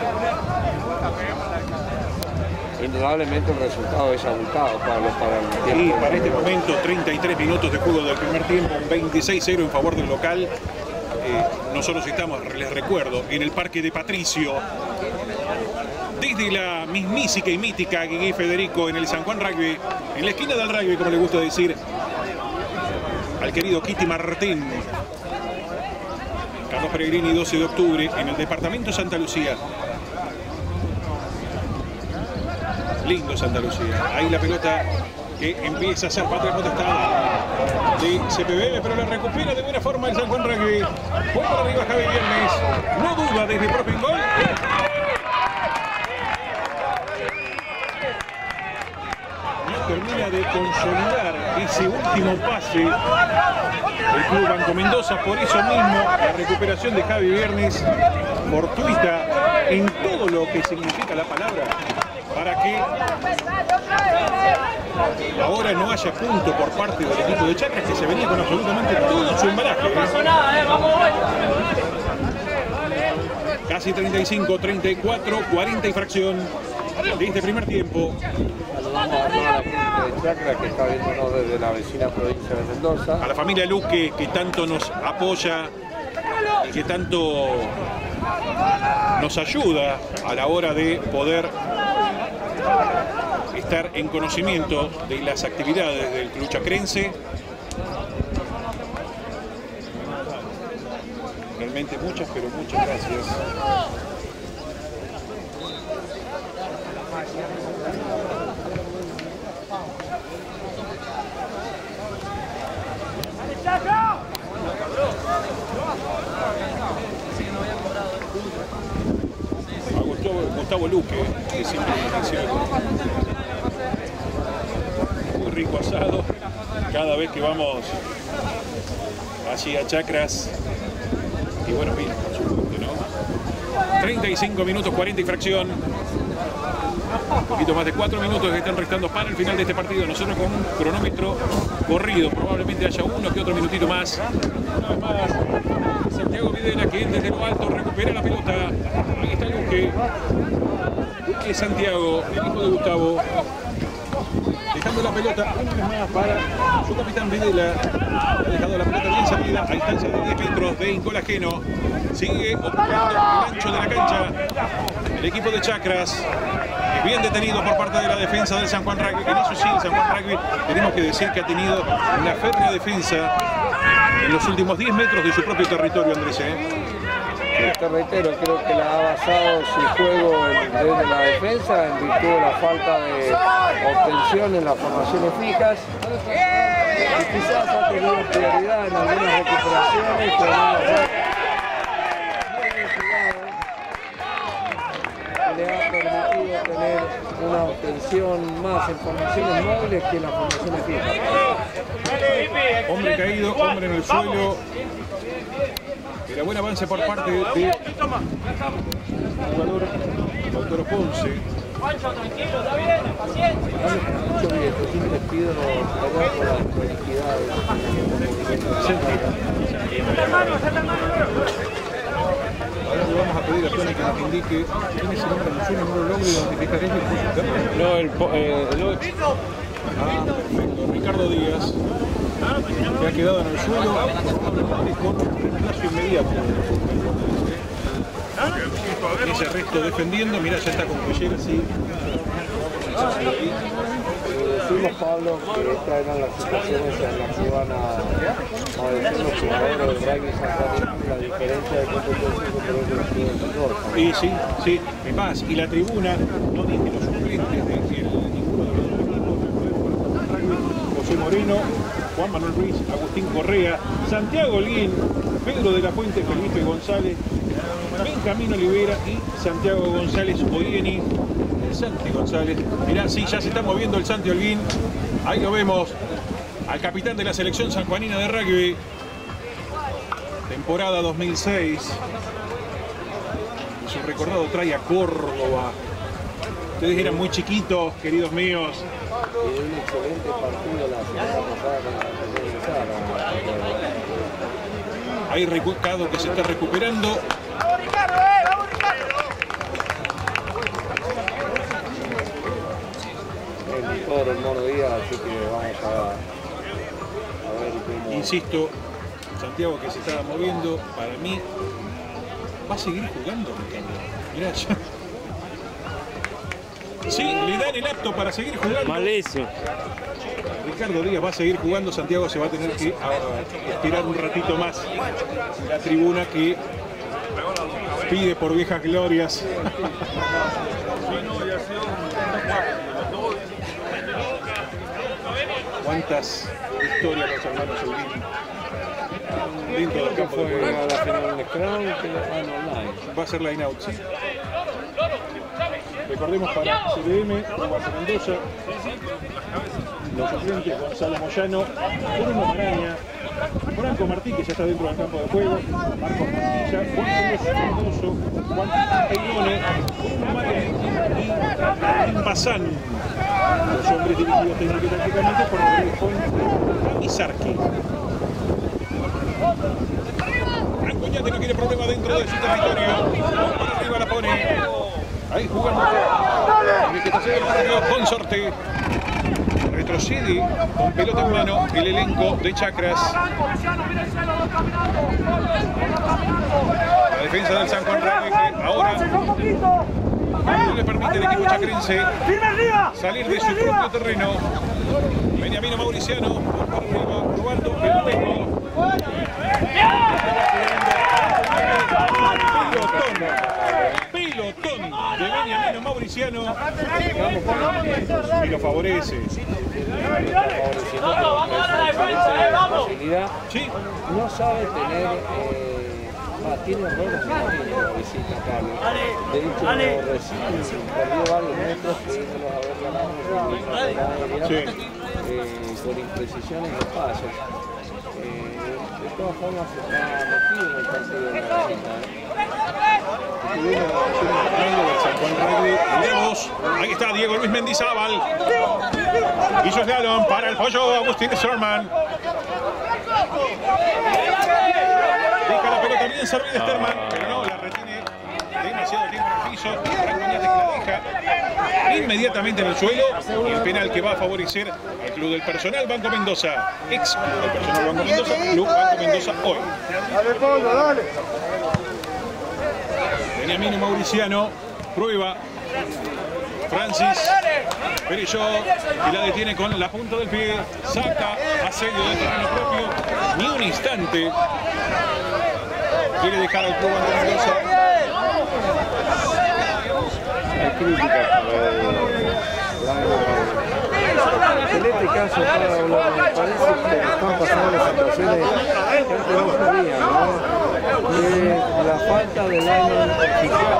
Indudablemente el resultado es abultado, Pablo, para el tiempo. Y para este momento, treinta y tres minutos de juego del primer tiempo, un veintiséis cero en favor del local. Eh, nosotros estamos, les recuerdo, en el Parque de Patricio, desde la mismísima y mítica Guigui Federico en el San Juan Rugby, en la esquina del rugby, como le gusta decir al querido Kitty Martín. Carlos Peregrini, doce de octubre, en el departamento Santa Lucía. lindo Santa Lucía. Ahí la pelota que empieza a ser patria potestad de C P B, pero la recupera de buena forma el San Juan Rugby. Por arriba Javi Viernes, no duda desde propio gol. No termina de consolidar ese último pase el club Banco Mendoza, por eso mismo la recuperación de Javi Viernes fortuita en todo lo que significa la palabra, para que ahora no haya punto por parte del equipo de Chacras, que se venía con absolutamente todo su embalaje. Casi treinta y cinco, treinta y cuatro, cuarenta y fracción de este primer tiempo. Saludamos a toda la gente de Chacras que está viéndonos desde la vecina provincia de Mendoza. A la familia Luque, que tanto nos apoya y que tanto nos ayuda a la hora de poder estar en conocimiento de las actividades del club chacrense. Realmente muchas, pero muchas gracias. A Gustavo, Gustavo Luque, que siempre menciona muy rico asado cada vez que vamos allí a Chacras. Y bueno, mira, por supuesto, ¿no? treinta y cinco minutos, cuarenta y fracción. Un poquito más de cuatro minutos que están restando para el final de este partido. Nosotros con un cronómetro corrido. Probablemente haya uno que otro minutito más. Una vez más, Santiago Videla, que desde lo alto recupera la pelota. Ahí está Luque. Luque Santiago, el hijo de Gustavo. Dejando la pelota una vez más para su capitán Videla. Ha dejado la pelota bien salida a distancia de diez metros de Incolageno. Sigue ocupando el ancho de la cancha el equipo de Chacras. Bien detenido por parte de la defensa del San Juan Rugby. En eso sí, el San Juan Rugby tenemos que decir que ha tenido una férrea defensa en los últimos diez metros de su propio territorio, Andrés. ¿eh? Te reitero, creo que la ha basado su juego en, desde la defensa en virtud de la falta de obtención en las formaciones fijas. Y quizás ha tenido prioridad en algunas recuperaciones, pero no le ha permitido tener una obtención más en formaciones móviles que en las formaciones fijas. Hombre caído, hombre en el suelo. Era buen avance por parte del jugador Lautaro Ponce. Pancho, tranquilo, está bien, paciencia. Mucho bien, yo siempre pido perdón por las prolijidades. Ahora le vamos a pedir a Tony que nos indique quién es el hombre del suelo, no lo logro identificar eso y puso interno. No, el, eh, el ocho. Ah, perfecto. Ricardo Díaz, que ha quedado en el suelo, probablemente con reemplazo inmediato. Ese resto defendiendo, mira, ya está con cuellera, sí. Decimos, Pablo, que estas eran las situaciones en las que iban a, a decir los jugadores del rugby sanjuanino la diferencia de competencia que tenemos en el club. Y sí, sí, es más, y la tribuna, no dije los suplentes de el, ninguno de los dos equipos, José Moreno, Juan Manuel Ruiz, Agustín Correa, Santiago Holguín, Pedro de la Fuente, Felipe González, Benjamín Olivera y Santiago González Oieni. Santi González, mirá, sí, ya se está moviendo el Santi Holguín. Ahí lo vemos, al capitán de la selección sanjuanina de rugby, temporada dos mil seis. Y su recordado trae a Córdoba. Ustedes eran muy chiquitos, queridos míos. Y un excelente partido la semana pasada con la selección. Hay Ricardo que se está recuperando. ¡Vamos, Ricardo, eh! ¡Vamos, Ricardo! El toro, el mono día, así que vamos a, a ver cómo... Insisto, Santiago que se estaba moviendo, para mí va a seguir jugando, Ricardo. Mirá ya. Sí, le dan el apto para seguir jugando. Malísimo. Ricardo Díaz va a seguir jugando, Santiago se va a tener que estirar un ratito más la tribuna que pide por viejas glorias. cuántas historias los hermanos Holguín dentro del campo de juego. A la final del Crown, que online. Va a ser line out, sí. Recordemos para C D M, Urbano Mendoza, los suplentes Gonzalo Moyano, Bruno Maraña, Franco Martí, que ya está dentro del campo de juego, Marcos Mantilla, Juan Carlos Mendozo, Juan Peirone, Bruno Marianetti y Martín Bazán. Los hombres dirigidos técnicamente y tácticamente por Rodríguez Fuente y Sarki. Ancuñate no quiere problema dentro de su territorio. Por arriba la pone. Ahí jugando con sorte. Retrocede con pelota en mano el elenco de Chacras. La defensa del San Juan Rugby que ahora no le permite al equipo chacrense salir de su propio terreno. Beniamino Mauriciano por arriba, robando el juego. Pilotón de Beniamino Mauriciano y lo favorece. Sí. No sabe tener, eh, ah, tiene errores en la línea, visita Carlos. De hecho, recién perdió varios metros, pudiéndolos haber ganado sí. eh, por imprecisiones de pasos. Eh, de todas formas, está metido en el partido de la visita. Ahí está Diego Luis Mendizábal. Hizo el galón para el pollo Agustín Sturman. Deja la pelota bien servida Sturman, pero no, la retiene demasiado tiempo en el piso. Ancuñate que la deja inmediatamente en el suelo. El penal que va a favorecer al Club del Personal Banco Mendoza. Ex Club del Personal Banco Mendoza, Club Banco Mendoza hoy. Dale, Pablo, dale. Beniamino Mauriciano, prueba. Francis Perelló y la detiene con la punta del pie. Saca asedio de terreno propio. Ni un instante quiere dejar al club de Mendoza. Hay críticas en este caso, Pablo, me parece que están pasando las situaciones que antes no ocurrían, ¿no? Eh, la falta de lineman oficial,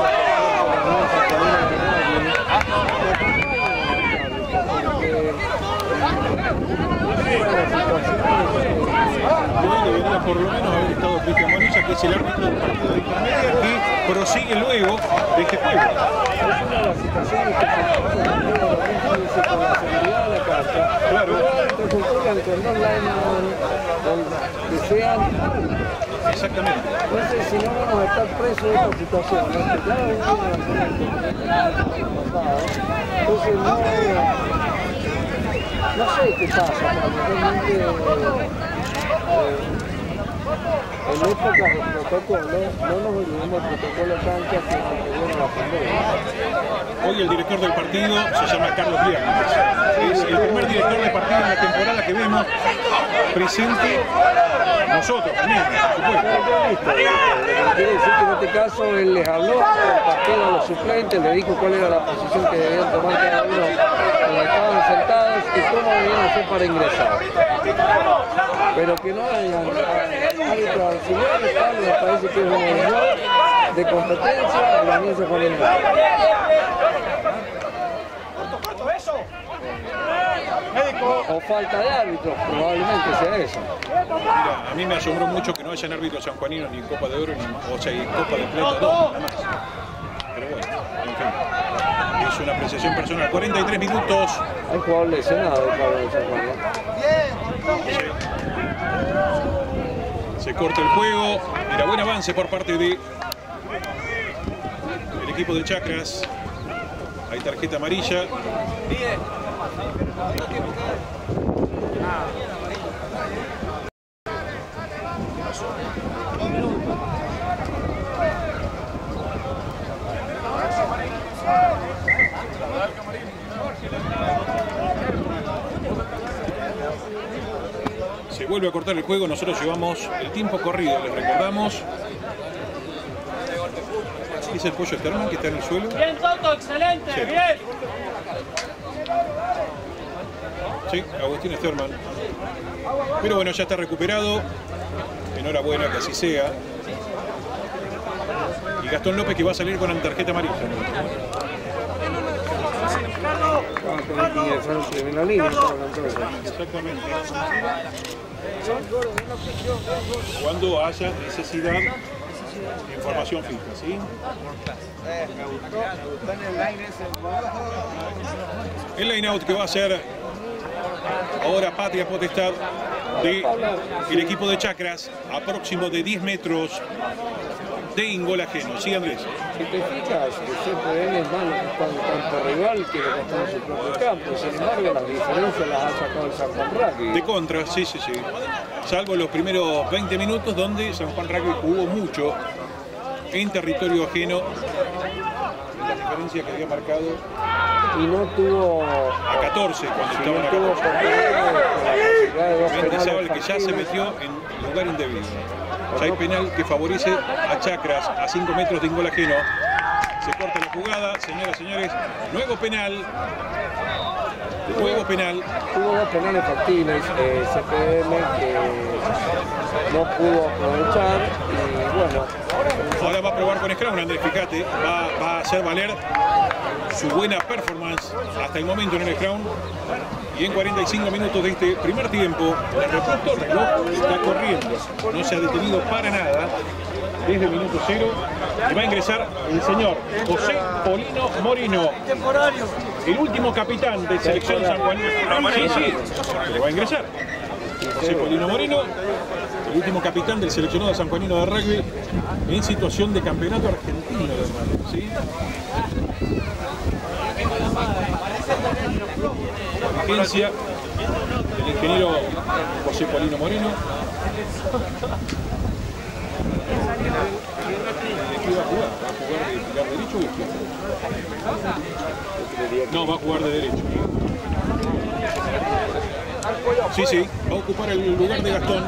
Debería por lo menos haber estado Cristian Manuza, que es el árbitro del partido de intermedia, que prosigue luego de este juego. Es una de las situaciones que se con la seguridad de la cancha. Claro. Entonces juegan con dos linemen que sean. Exactamente. Entonces, si no vamos a estar presos de esta situación, ¿no? Que cada uno tiene la entonces no, no sé qué pasa, porque realmente eh, en épocas de protocolo, no nos olvidemos del protocolo cancha que nos dieron la pandemia. Hoy el director del partido se llama Carlos Viernes. Es el primer director de partido en la temporada que vemos presente nosotros también, por supuesto. Quiere decir que en este caso él les habló del partido a los suplentes, le dijo cuál era la posición que debían tomar cada uno cuando estaban sentados y cómo debían hacer para ingresar. Pero que no hayan árbitros auxiliares, tal, me parece que es una unión de competencia en la alianza con el mundo. O falta de árbitros, probablemente sea eso. Mira, a mí me asombró mucho que no hayan árbitros sanjuaninos ni en Copa de Oro, ni, o sea, en Copa de Plata, no, nada más. Pero bueno, en fin, es una apreciación personal. cuarenta y tres minutos. Hay jugador lesionado, Pablo de San Juan. Se corta el juego. Mira, buen avance por parte de el equipo de Chacras. Hay tarjeta amarilla. Se vuelve a cortar el juego, nosotros llevamos el tiempo corrido, les recordamos. Es el pollo Sturman que está en el suelo. Bien, Toto, excelente, sí. bien. Sí, Agustín Sterman. Pero bueno, ya está recuperado. Enhorabuena que así sea. Y Gastón López que va a salir con la tarjeta amarilla. Vamos a tener que ingresar en primera línea. Exactamente. Cuando haya necesidad de información fija, ¿sí? El line out que va a ser ahora Patria Potestad del equipo de Chacras a próximo de diez metros de Ingol ajeno. Sí, Andrés. Si te fijas, el C P N es más lo que está en el campo rival que lo que está en su propio campo. Sin embargo, las diferencias las ha sacado el San Juan Rugby. De contra, sí, sí, sí. Salvo los primeros veinte minutos donde San Juan Rugby jugó mucho en territorio ajeno. La diferencia que había marcado y no tuvo a catorce cuando si estaban no a catorce. Mendizábal que ya se metió en lugar indebido. Ya hay penal que favorece a Chacras a cinco metros de Ingol ajeno. Se corta la jugada, señoras y señores. Luego penal. Luego penal. Tuvo dos penales factibles, eh, C P M que no pudo aprovechar y bueno. Ahora va a probar con Scrum, Andrés, fíjate, va, va a hacer valer su buena performance hasta el momento en el Scrum. Y en cuarenta y cinco minutos de este primer tiempo, el repuesto reloj está corriendo. No se ha detenido para nada desde el minuto cero. Y va a ingresar el señor José Polino Moreno, el último capitán de selección sanjuanina. Sí, sí, pero va a ingresar. José Polino Moreno, el último capitán del seleccionado sanjuanino de rugby en situación de campeonato argentino, ¿sí? La agencia del ingeniero José Polino Moreno. ¿De qué va a jugar? ¿Va a jugar de tirar derecho o izquierdo? No, va a jugar de derecho. Sí, sí, va a ocupar el lugar de Gastón.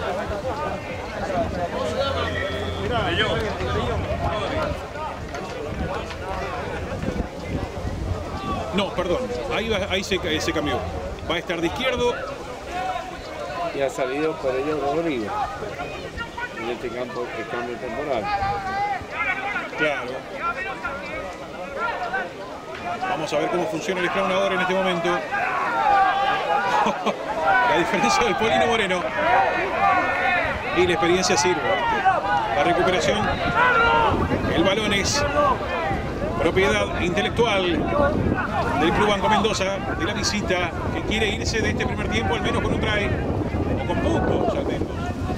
No, perdón, ahí, va, ahí se, se cambió. Va a estar de izquierdo. Y ha salido por ello Rodrigo en este campo de cambio temporal. Claro. Vamos a ver cómo funciona el scrum ahora en este momento. La diferencia del Polino Moreno. Y la experiencia sirve. La recuperación. El balón es propiedad intelectual del Club Banco Mendoza, de la visita, que quiere irse de este primer tiempo al menos con un try, o con puntos al menos.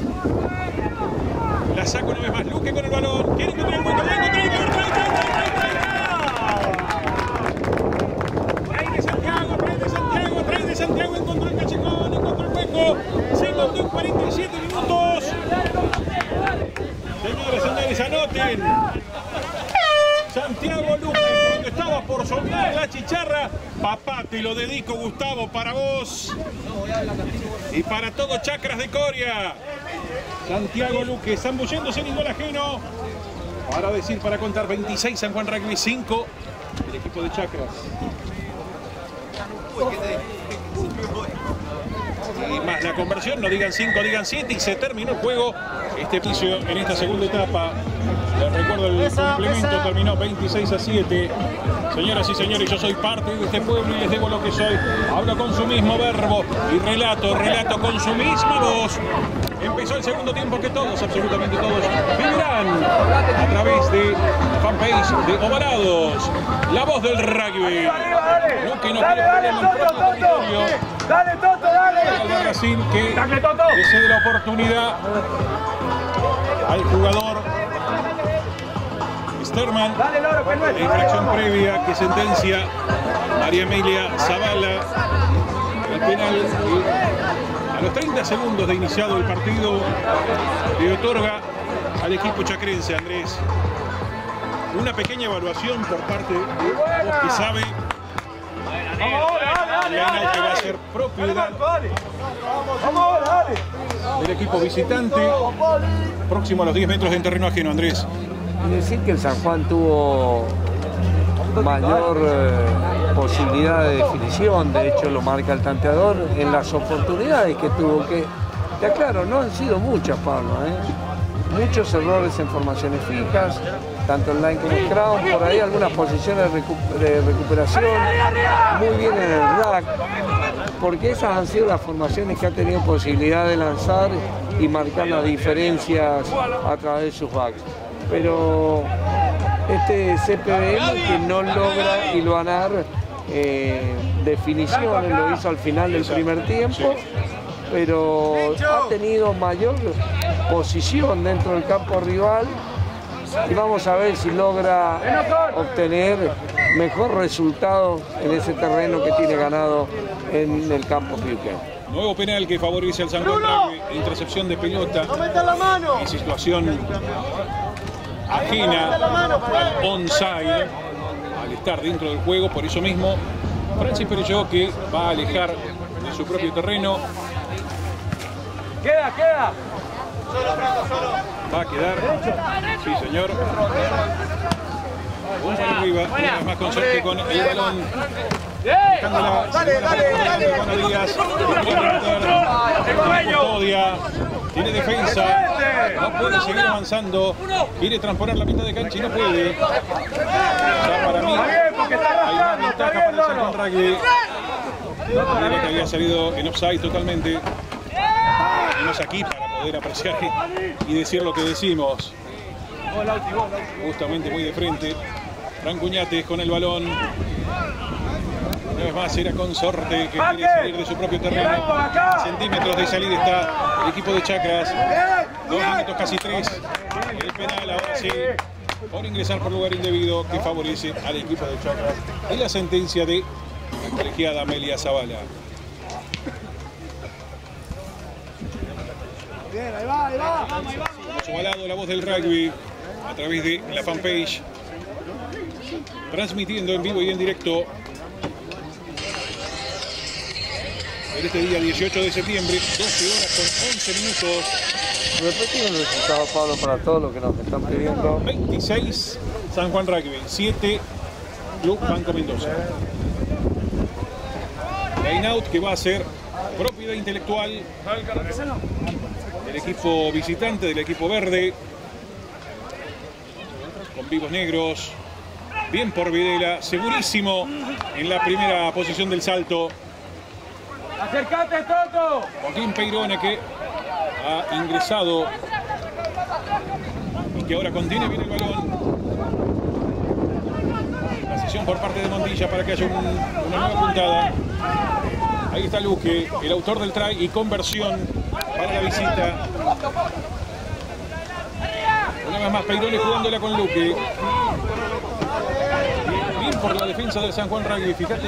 La saca una vez más Luque con el balón. Quiere encontrar el hueco, va a encontrar el hueco, try, try, try, try, try. Try de Santiago, try de Santiago, try de Santiago, encontró el cachecón, encontró el hueco. Se mandó en cuarenta y siete minutos. Señoras y señores, anoten. Santiago Luque, cuando estaba por sonar la chicharra. Papá, te lo dedico, Gustavo, para vos y para todo Chacras de Coria. Santiago Luque, zambulléndose en Ingol ajeno. Para decir, para contar, veintiséis San Juan Rugby, cinco el equipo de Chacras. Y más la conversión, no digan cinco, digan siete, y se terminó el juego. Este episodio en esta segunda etapa. Les recuerdo el complemento, terminó veintiséis a siete. Señoras y señores, yo soy parte de este pueblo y les debo lo que soy. Hablo con su mismo verbo y relato, relato con su misma voz. Empezó el segundo tiempo que todos, absolutamente todos, vivirán a través de fanpage de Ovalados, la voz del rugby. No que no quiere perder en el propio territorio. Dale, Toto, dale. El Brasil que le cede la oportunidad al jugador Sterman. La infracción previa que sentencia María Emilia Zavala. El penal que a los treinta segundos de iniciado el partido le otorga al equipo chacrense, Andrés, una pequeña evaluación por parte de vos que sabe el que va a ser propiedad del equipo visitante próximo a los diez metros en terreno ajeno, Andrés. Es decir que el San Juan tuvo mayor eh, posibilidad de definición. De hecho, lo marca el tanteador en las oportunidades que tuvo. Que, te aclaro, no han sido muchas, Pablo, ¿eh? Muchos errores en formaciones fijas, tanto en line como en ground, por ahí algunas posiciones de, recu de recuperación, muy bien en el rack, porque esas han sido las formaciones que ha tenido posibilidad de lanzar y marcar las diferencias a través de sus backs. Pero este C P B M que no logra hilvanar eh, definiciones, lo hizo al final del primer tiempo, pero ha tenido mayor posición dentro del campo rival y vamos a ver si logra obtener mejor resultado en ese terreno que tiene ganado en el campo Piuquén. Nuevo penal que favorece al San Juan Rugby, intercepción de pelota y situación ajena al onside al estar dentro del juego. Por eso mismo Francis Perelló, que va a alejar de su propio terreno. Queda, queda. Va a quedar, sí señor. Un para arriba, una vez más con suerte con el balón. Buscándola, Dale, dale, dale. Juan Díaz, Custodia, tiene defensa, no puede seguir avanzando, quiere transponer la mitad de cancha y no puede. Ya para mí hay más ventaja para el San Juan Rugby. Mira que había salido en offside totalmente. Venimos aquí para poder apreciar y decir lo que decimos. Justamente muy de frente. Franco Uñates con el balón. Una vez más era Consorte, que quiere salir de su propio terreno. A centímetros de salir está el equipo de Chacras. Dos minutos, casi tres. El penal ahora sí, por ingresar por lugar indebido, que favorece al equipo de Chacras. Y la sentencia de la colegiada Amelia Zavala. Bien, ahí va, ahí va. Zabalado, la voz del rugby, a través de la fanpage. Transmitiendo en vivo y en directo. En este día dieciocho de septiembre, doce horas con once minutos. Repetir el resultado, Pablo, para todos los que nos están pidiendo. veintiséis San Juan Rugby, siete Club Banco Mendoza. Line out que va a ser propiedad intelectual del equipo visitante, del equipo verde. Con vivos negros. Bien por Videla, segurísimo en la primera posición del salto. ¡Acércate, Toto! Joaquín Peirone, que ha ingresado y que ahora contiene bien el balón. La sesión por parte de Montilla para que haya un, una nueva puntada. Ahí está Luque, el autor del try y conversión para la visita. Una vez más Peirone jugándola con Luque. Bien por la defensa del San Juan Rugby. Fíjate,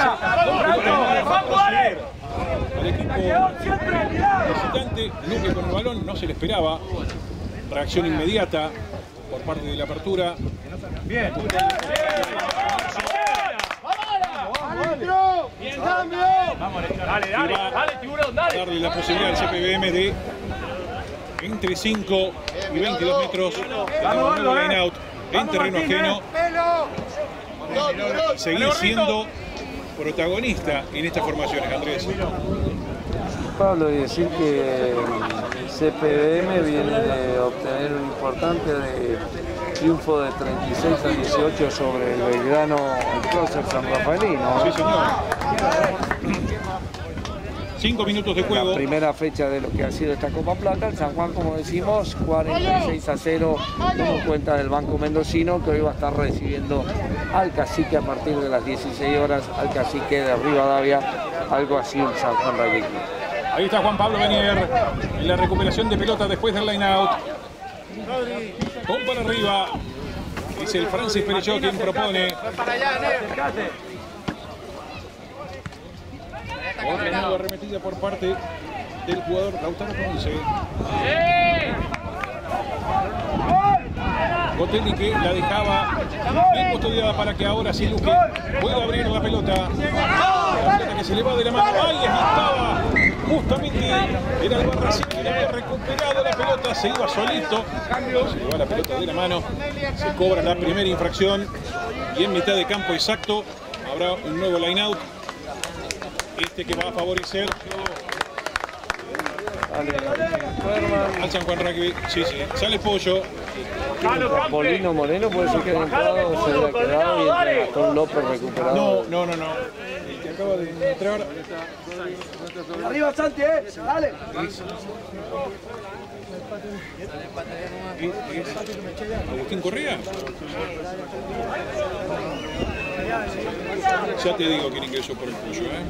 al equipo visitante, Luque con el balón, no se le esperaba. Reacción inmediata por parte de la apertura. Bien. Bien, cambio. Dale, dale, dale, tiburón, dale. Darle la posibilidad al C P B M de entre cinco y veintidós metros de nuevo line out en terreno ajeno. Seguir siendo protagonista en estas formaciones, Andrés. Pablo, y decir que C P B M viene de obtener un importante de triunfo de treinta y seis a dieciocho sobre el Belgrano, el Closer San Rafaelino. Sí, señor. Cinco minutos de juego. La primera fecha de lo que ha sido esta Copa Plata. El San Juan, como decimos, cuarenta y seis a cero, como cuenta del Banco Mendocino, que hoy va a estar recibiendo al Cacique a partir de las dieciséis horas, al Cacique de Rivadavia, algo así el San Juan Rugby. Ahí está Juan Pablo Benier en la recuperación de pelota después del line out. Con para arriba. Es el Francis Perelló quien propone. Otra nueva arremetida por parte del jugador Lautaro Ponce. Botelli que la dejaba bien custodiada para que ahora sí Luque pueda abrir la pelota. La pelota que se le va de la mano. ¡Ahí estaba! Justamente era el Barracín que había recuperado la pelota, se iba solito, se llevó la pelota de la mano, se cobra la primera infracción y en mitad de campo exacto habrá un nuevo line out, este que va a favorecer al San Juan Rugby. Sí, sí, sale Pollo. Polino Moreno puede ser que haya entrado, se haya quedado y entre Gastón López recuperado. No, no, no, no. El que acaba de entrar. Arriba Santi, eh. Dale. ¿Es, es Agustín Correa? Ya te digo quién ingresó por el Pollo, ¿eh?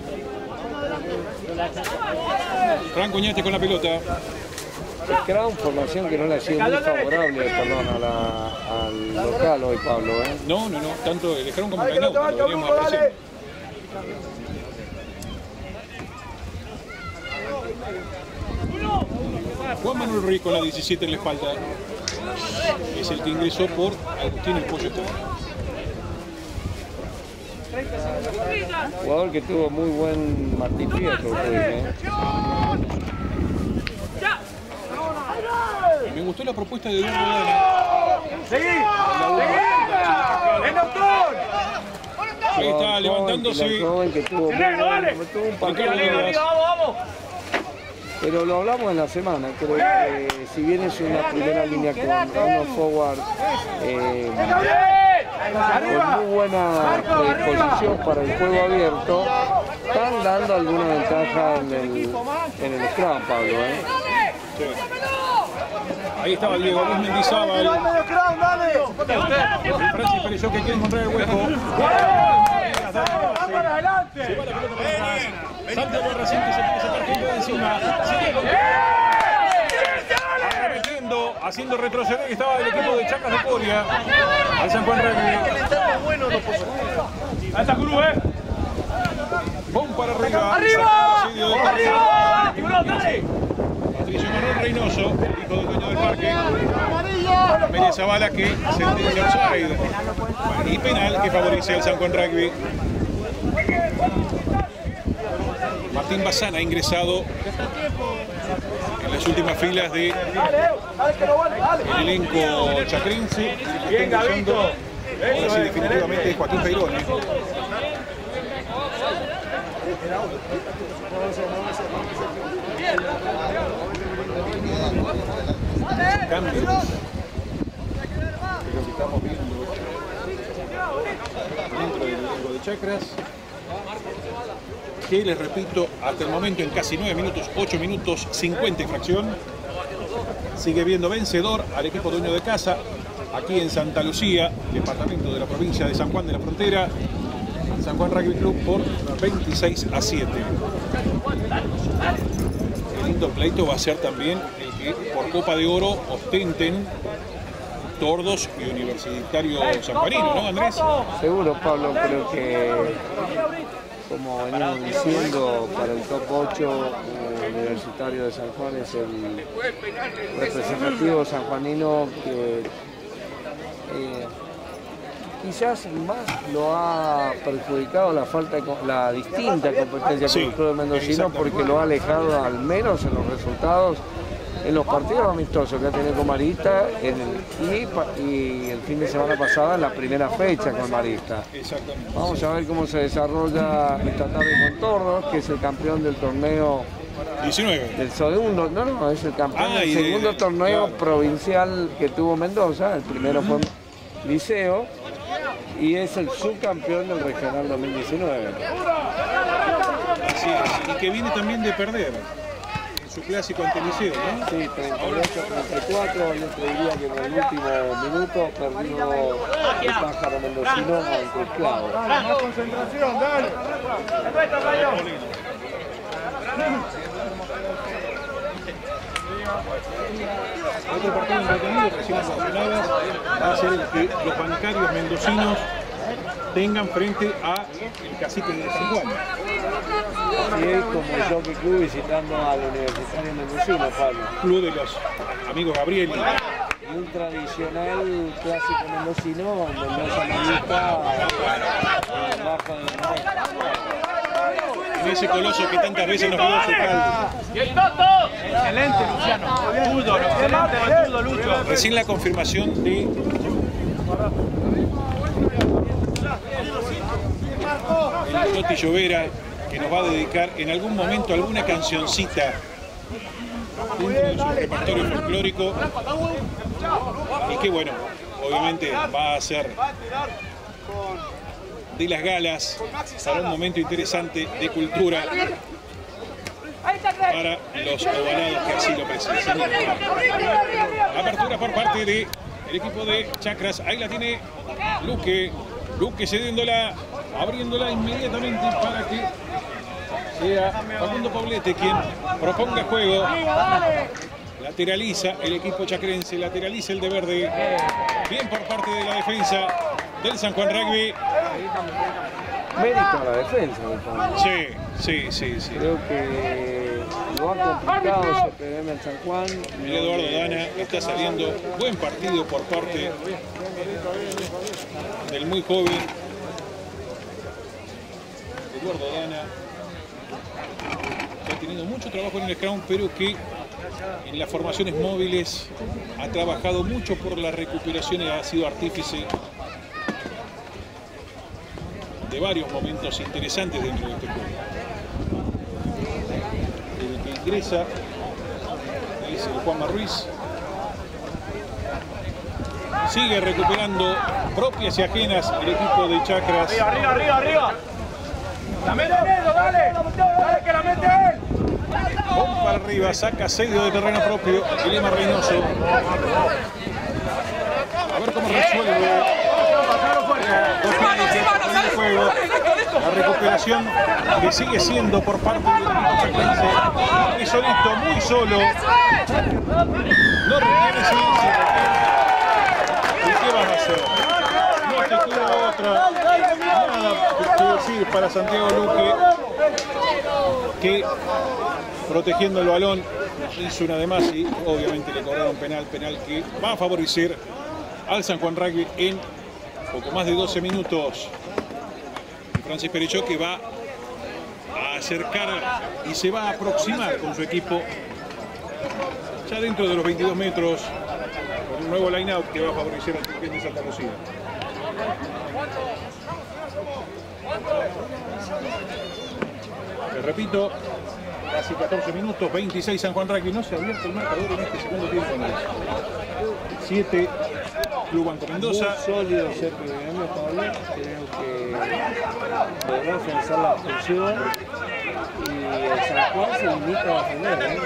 Franco Ñate con la pelota. Crown, formación que no le ha sido muy favorable, perdón, a la, al local hoy, Pablo, ¿eh? No, no, no, tanto el Crown como el Line Out, lo deberíamos apreciar. Juan Manuel Ruiz con la diecisiete en la espalda. Es el que ingresó por Agustín el Pollo Esteban. Jugador que tuvo muy buen Martín Pietro, ¿eh? Me gustó la propuesta de Eduardo Dana. ¡Seguí! ¡El doctor! Ahí está levantándose. Que tuvo muy buen, tuvo un partido, pero lo hablamos en la semana. Creo que si bien es una primera línea con unos forward eh, con muy buena predisposición para el juego abierto, están dando alguna ventaja en el, en el scrum, Pablo, ¿eh? Sí. Ahí estaba Diego Luis Mendizábal. Francis Pereyó que quiere encontrar el hueco. Se va la pelota para atrás. Santiago Barracín que se quiere sacar tiempo de encima. Arremetiendo, haciendo retroceder que estaba del equipo de Chacas de Coria. Al San Juan Rugby. Ahí está Cruz, eh. Bom para arriba. ¡Arriba! ¡Arriba! ¡Tiburón, dale! Patricio Manuel Reynoso, hijo del dueño del parque. Amelia Zavala que sentencia offside. Y penal que favorece al San Juan Rugby. Martín Bazán ha ingresado en las últimas filas del de elenco chacrense. Bien, Gabito. Ahora sí, definitivamente es Joaquín Peirone. Cambios. Lo que estamos viendo dentro del elenco de Chacras. Que les repito, hasta el momento en casi nueve minutos, ocho minutos, cincuenta infracción. Sigue viendo vencedor al equipo dueño de casa, aquí en Santa Lucía, departamento de la provincia de San Juan de la Frontera, San Juan Rugby Club por veintiséis a siete. El lindo pleito va a ser también el que por Copa de Oro ostenten Tordos y Universitario Sanjuanino, ¿no, Andrés? Seguro, Pablo, creo que, como venimos diciendo, para el top ocho, el Universitario de San Juan es el representativo sanjuanino que eh, quizás más lo ha perjudicado la falta de, la distinta competencia sí, con el club de Mendocino, porque lo ha alejado al menos en los resultados en los partidos amistosos que ha tenido con Marista en el, y, y el fin de semana pasada en la primera fecha con Marista. Exactamente. Vamos a ver cómo se desarrolla esta tarde con Tordos, que es el campeón del torneo diecinueve. del segundo, no, no, es el campeón Ah, del y segundo de- torneo claro. provincial que tuvo Mendoza. El primero fue Liceo y es el subcampeón del regional dos mil diecinueve. Así es. Y que viene también de perder en su clásico ante Liceo, ¿no? Sí, treinta y ocho a treinta y cuatro, yo te diría que en el último minuto perdió el pájaro mendocino ante el clavo. Más concentración, dale. Otro partido entretenido, recién mencionadas, va a ser el que los bancarios mendocinos tengan frente a el cacique de San Juan. Así es como el Jockey Club visitando al Universitario Mendocino, Pablo. Club de los amigos Gabriel. Y un tradicional clásico mendocino, Mendoza Marista, bajo de en ese coloso que tantas veces nos dio su caldo. Excelente, Luciano. Tudo, excelente de Tudo, Lucho. Recién la confirmación de el Toti Llovera, que nos va a dedicar en algún momento alguna cancioncita dentro de su repertorio folclórico y que bueno, obviamente va a ser de las galas para un momento interesante de cultura para los ovalados que así lo precisan. Apertura por parte del equipo de Chacras, ahí la tiene Luque, Luque cediéndola, abriéndola inmediatamente para que sea Facundo Poblete quien proponga juego. Lateraliza el equipo chacrense, lateraliza el de verde. Bien por parte de la defensa del San Juan Rugby. Mérito a la defensa, me parece. Sí, sí, sí, sí. Creo que lo ha complicado ese P D M al San Juan. El Eduardo Dana está saliendo. Buen partido por parte del muy joven Eduardo Dana. Que ha tenido mucho trabajo en el scrum, pero que en las formaciones móviles ha trabajado mucho por la recuperación y ha sido artífice de varios momentos interesantes dentro de este juego. El que ingresa es el Juanma Ruiz. Sigue recuperando propias y ajenas el equipo de Chacras. Arriba, arriba, arriba, arriba. La mete él, dale. Dale que la mete él. Con para arriba, saca sedio de terreno propio Guillermo Reynoso. A ver cómo resuelve el juego. La recuperación que sigue siendo por parte del equipo chacrense. Es solito, muy solo. No retiene silencio. ¿Y qué vas a hacer? No te queda otra. Nada que decir para Santiago Luque, que protegiendo el balón hizo una de más y obviamente le cobraron penal, penal que va a favorecer al San Juan Rugby en poco más de doce minutos. Francis Perechó que va a acercar y se va a aproximar con su equipo ya dentro de los veintidós metros con un nuevo line-out que va a favorecer al Turquén de Santa Lucía. Les repito, casi catorce minutos, veintiséis San Juan Rugby. No se ha abierto el marcador en este segundo tiempo. siete Club Banco Mendoza. Muy sólido ese P D M, Pablo. Creo que podrá afianzar la posición y el San Juan se limita a defender. ¿eh?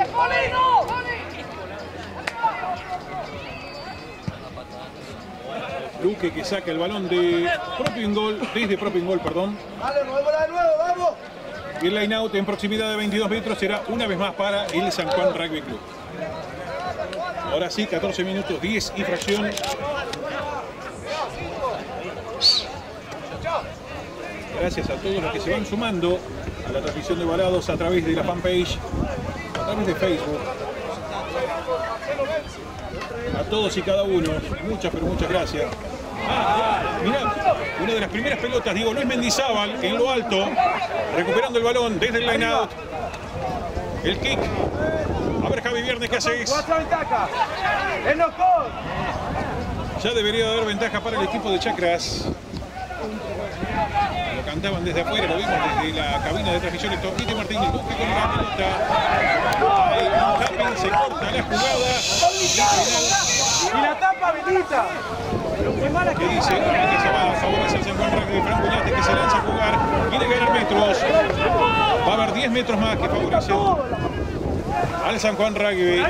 Luque que saca el balón de propio ingol, desde propio ingol, perdón. Dale, movémosla de nuevo, vamos. Y el line out en proximidad de veintidós metros será una vez más para el San Juan Rugby Club. Ahora sí, catorce minutos, diez y fracción. Gracias a todos los que se van sumando a la transmisión de Balados a través de la fanpage, a través de Facebook. A todos y cada uno, muchas pero muchas gracias. Ah, mirá, una de las primeras pelotas, Diego Luis Mendizábal en lo alto, recuperando el balón desde el line out. El kick. A ver, Javi Viernes, ¿qué haces? Ya debería haber ventaja para el equipo de Chacras. Lo cantaban desde afuera, lo vimos desde la cabina de transmisiones. Torquito Martínez, Luque con la pelota. Ahí, un tapping, se corta la jugada. Y la tapa habilita. ¿Qué dice? Que se va a favorecer el San Juan Rugby. Franco Ñate que se lanza a jugar. Quiere ganar metros. Va a haber diez metros más que favorecen al San Juan Rugby.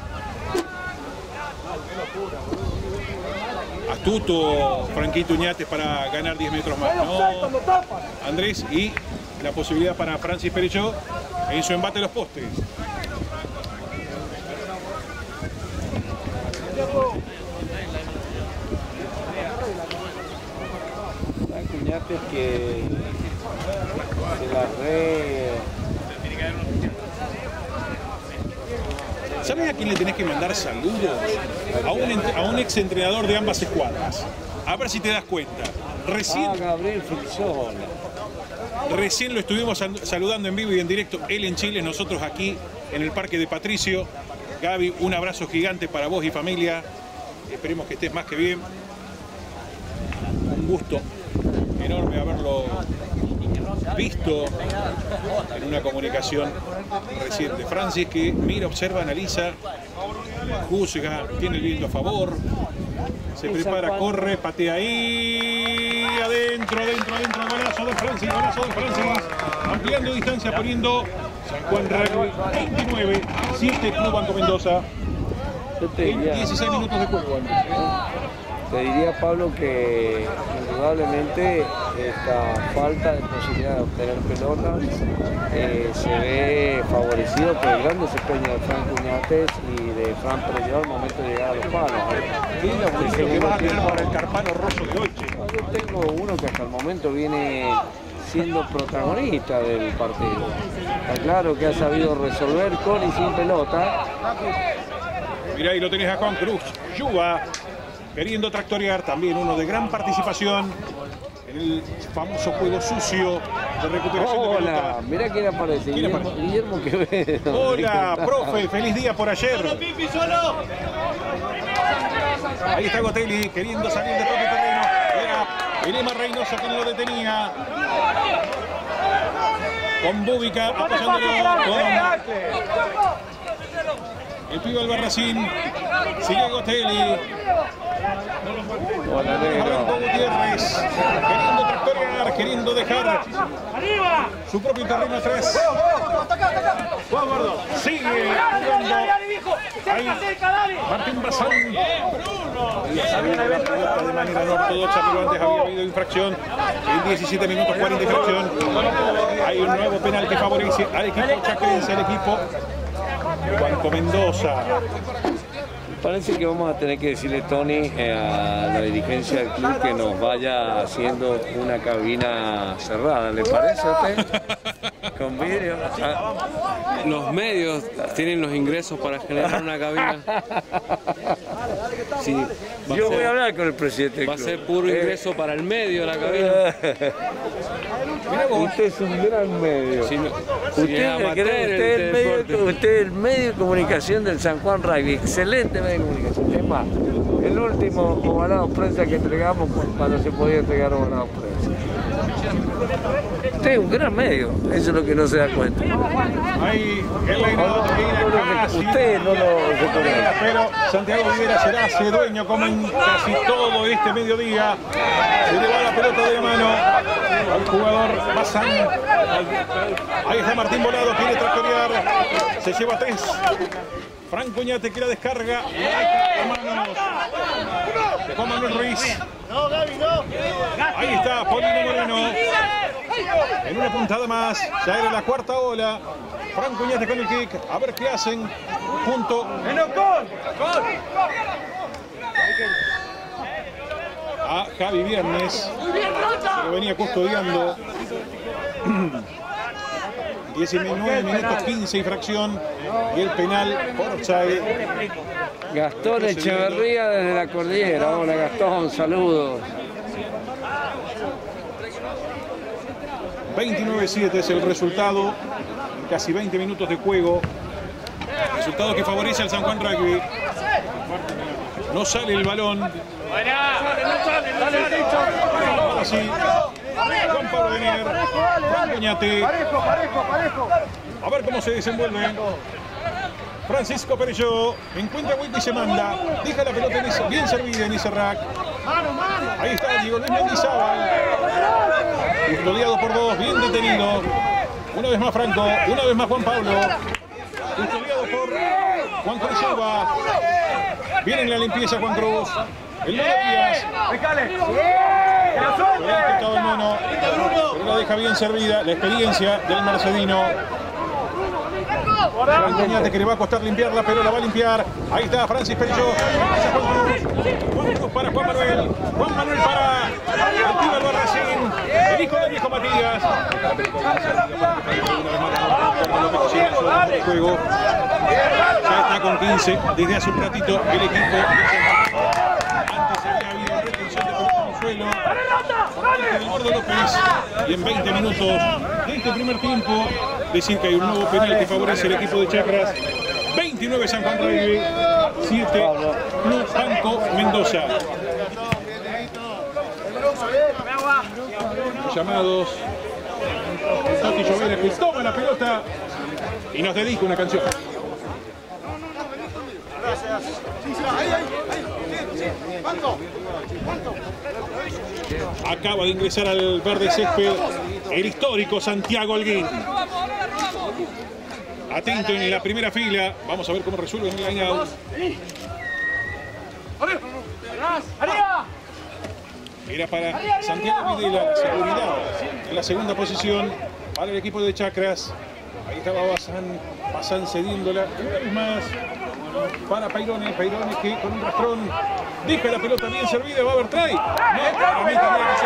Astuto Franquito Ñates para ganar diez metros más. No, Andrés, y la posibilidad para Francis Perechó en su embate a los postes. Cuñates que se la re... ¿Sabes a quién le tenés que mandar saludos? A un, a un ex entrenador de ambas escuadras. A ver si te das cuenta. Recién... Ah, Gabriel Frizola. Recién lo estuvimos saludando en vivo y en directo, él en Chile, nosotros aquí en el Parque de Patricio. Gaby, un abrazo gigante para vos y familia. Esperemos que estés más que bien. Un gusto enorme haberlo visto en una comunicación reciente. Francis, que mira, observa, analiza, juzga, tiene el viento a favor, se prepara, corre, patea ahí, adentro, adentro, adentro, golazo de Francis, golazo de Francis, ampliando distancia, poniendo San Juan Rugby veintinueve, siete Club Banco Mendoza, en dieciséis minutos de juego. Te diría, Pablo, que indudablemente esta falta de posibilidad de obtener pelotas eh, se ve favorecido por el gran desempeño de Fran Cuñates y de Fran Perelló al momento de llegar a los palos. ¿Qué es lo que vas a tener para el Carpano Rosso de hoy? Yo tengo uno que hasta el momento viene siendo protagonista del partido. Está claro que ha sabido resolver con y sin pelota. Mirá, ahí lo tenés a Juan Cruz, Yuba, queriendo tractorear, también uno de gran participación en el famoso juego sucio de recuperación Hola, de pelota. mirá quién aparece, ¿Quién Guillermo, aparece? Guillermo Quevedo. Hola, profe, feliz día por ayer. Ahí está Gotelli, queriendo salir de propio terreno. Era Elema Reynoso quien lo detenía. Con Búbica, apoyándolo con el pibe Albarracín. Sigue Gotelli. Hola, negro. Franco Gutiérrez, queriendo tractorear, queriendo dejar su propio terreno atrás. Sigue jugando. Ahí Martín Bazán. Sabía la pelota de manera no ortodoxa, pero antes había habido infracción. En diecisiete minutos cuarenta infracción. Hay un nuevo penal que favorece al equipo chaquense, al equipo Banco Mendoza. Parece que vamos a tener que decirle, Tony, eh, a la dirigencia del club que nos vaya haciendo una cabina cerrada. ¿Le parece a usted? Con vidrio. Ah. Los medios tienen los ingresos para generar una cabina. Sí, va Yo a ser, voy a hablar con el presidente del Va a club. ser puro ingreso Eh. para el medio la cabina. Usted es un gran medio. Si no- si usted, es amateur, usted, el usted, el medio, deporte. usted es el medio de comunicación del San Juan Rugby. Excelente medio de comunicación. Es más, el último ovalado prensa que entregamos cuando se podía entregar ovalado prensa. Usted es un gran medio. Eso es lo que no se da cuenta. Ahí el reinado casi. Usted no lo reconoce. Pero Santiago Rivera será ese dueño como en casi todo este mediodía. Se le va la pelota de la mano al jugador Bazán. Ahí está Martín Volado, quiere tractorear. Se lleva tres. Fran Cuñate que la descarga. A manos de Juan Manuel Ruiz. Ahí está Paulino Moreno. En una puntada más. Ya era la cuarta ola. Fran Cuñate con el kick. A ver qué hacen. Punto. A Javi Viernes. Que lo venía custodiando. diecinueve minutos quince infracción. Y el penal por offside. Gastón Echeverría desde la cordillera. Hola Gastón, saludos. veintinueve siete es el resultado. En casi veinte minutos de juego. Resultado que favorece al San Juan Rugby. No sale el balón. Ahora sí. Juan Pablo Benier. Juan Cuñate. A ver cómo se desenvuelve. Francisco Perelló. Encuentra a Witt y se manda. Deja la pelota en ese, bien servida en Iserrac. Ahí está Diego Luis Mendizábal. Custodiado por dos. Bien detenido. Una vez más Franco. Una vez más Juan Pablo. Custodiado por Juan Cruzova. Viene en la limpieza Juan Cruz. El Lolo Díaz. Todo el mono. Pero la deja bien servida. La experiencia del mercedino. Fran Cuñate que le va a costar limpiarla, pero la va a limpiar. Ahí está Francis Perelló. Juan Cruz. Juan Cruz para Juan Manuel. Juan Manuel para el tío Albarracín. El hijo del viejo Matías. Juego. Ya está con quince desde hace un ratito el equipo. Antes había habido retención de pelota. suelo por parte del Gordo López. Y en veinte minutos de este primer tiempo, decir que hay un nuevo penal que favorece al equipo de Chacras. veintinueve San Juan Rugby, siete Club Banco Mendoza. Los llamados. Toti Llovera que toma la pelota y nos dedica una canción. Acaba de ingresar al verde césped el histórico Santiago Holguín. Atento en la primera fila. Vamos a ver cómo resuelven el line out. Era para Santiago Videla, la seguridad en la segunda posición para el equipo de Chacras. Ahí estaba Bazán, Bazán cediéndola. Una vez más para Pairone. Pairone que con un rastrón deja la pelota bien servida. Va a haber try. No, para mí tenía que ser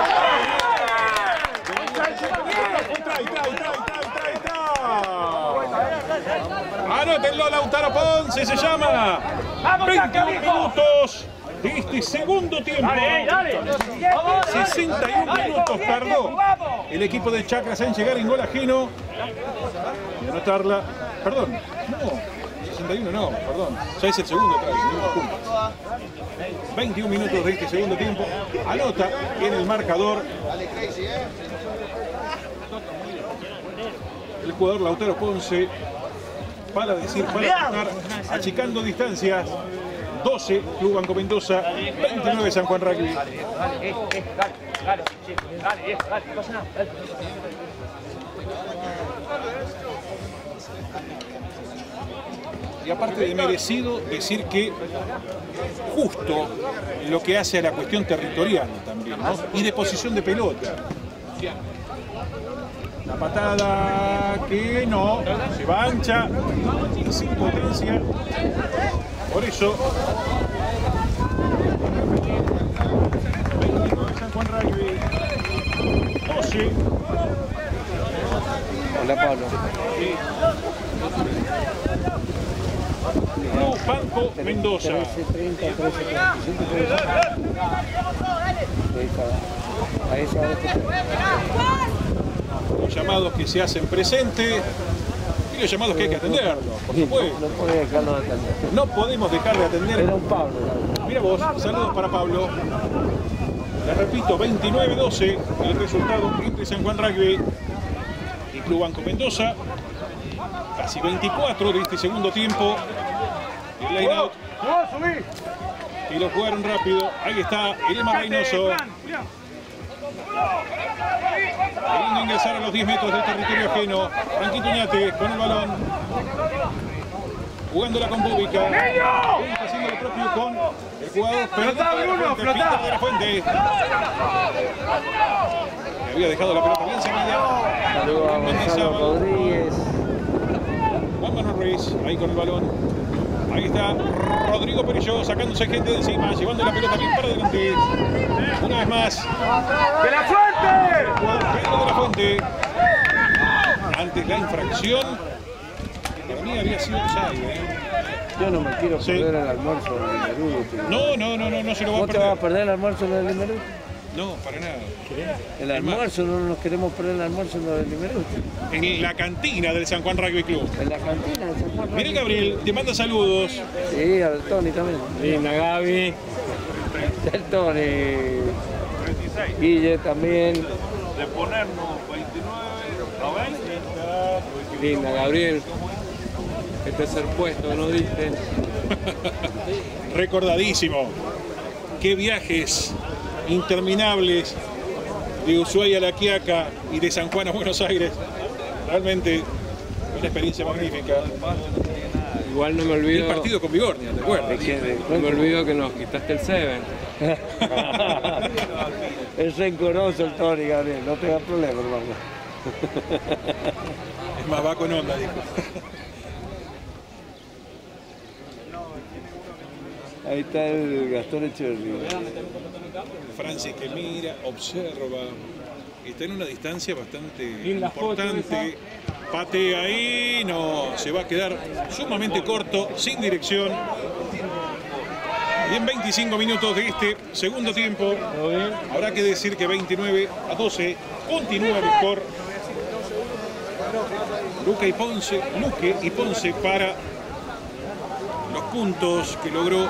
try. Try, try, try, try, try. Anótenlo, Lautaro Ponce se llama. veintiún minutos de este segundo tiempo. sesenta y un minutos tardó el equipo de Chacras en llegar en gol ajeno. Y anotarla. Perdón, no. sesenta y uno no, perdón. Ya es el segundo try. veintiún minutos de este segundo tiempo. Anota en el marcador el jugador Lautaro Ponce para decir, para estar achicando distancias. doce Club Banco Mendoza, veintinueve San Juan Rugby. Y aparte de merecido, decir que justo lo que hace a la cuestión territorial también, ¿no? Y de posición de pelota. La patada que no, se va ancha, sin potencia. Por eso, veintinueve San Juan Rugby, doce. Hola, Pablo. Club Banco Mendoza. Los llamados que se hacen presentes y los llamados que hay que atenderlos, por supuesto. No podemos dejarlo de atender. No podemos dejar de atender. Era un Pablo. Mira vos, saludos para Pablo. Les repito, veintinueve doce el resultado entre San Juan Rugby y Club Banco Mendoza. Casi veinticuatro de este segundo tiempo. El line out. Y lo jugaron rápido. Ahí está Elema Reynoso. Queriendo ingresar a los diez metros del territorio ajeno. Franquito Uñate con el balón. Jugándola con Búbica. Búbica haciendo lo propio con el jugador Pedrito de la Fuente. Pinto de la Fuente. Le había dejado la pelota bien seguida. Saludos a Gonzalo Rodríguez. Juan Manuel Ruiz ahí con el balón. Ahí está Rodrigo Perillo sacándose gente de encima, llevando la pelota bien para adelante. Una vez más. ¡De la Fuente! Pedro de la Fuente. Antes la infracción. Para mí había sido offside, ¿eh? Yo no me quiero Sí. perder el almuerzo en el Limeruti. No, no, no, no, no se lo va a ¿Vos te vas a perder. perder el almuerzo en el Limeruti? No, para nada. El almuerzo, no nos queremos perder el almuerzo en el Limeruti. En la cantina del San Juan Rugby Club. En la cantina de San Juan. Mire Gabriel, te manda saludos. Sí, al Tony también. Linda Gaby. El Tony. Guille también. De ponernos veintinueve a veinte. Linda Gabriel. El tercer puesto, ¿no diste? Recordadísimo. Qué viajes interminables de Ushuaia a La Quiaca y de San Juan a Buenos Aires. Realmente una experiencia magnífica. Igual no me olvido. El partido con Bigornia, ¿te acuerdas? No me olvido que nos quitaste el Seven. Es rencoroso el Tony, Gabriel. No tengas problema, hermano. Es más, va con onda, dijo. Ahí está el Gastón Echeverría. Francis que mira, observa, está en una distancia bastante Linda foto importante. Patea ahí, no, se va a quedar sumamente corto, sin dirección. Y en veinticinco minutos de este segundo tiempo, habrá que decir que veintinueve a doce continúa el score. Luque y Ponce, Luque y Ponce para los puntos que logró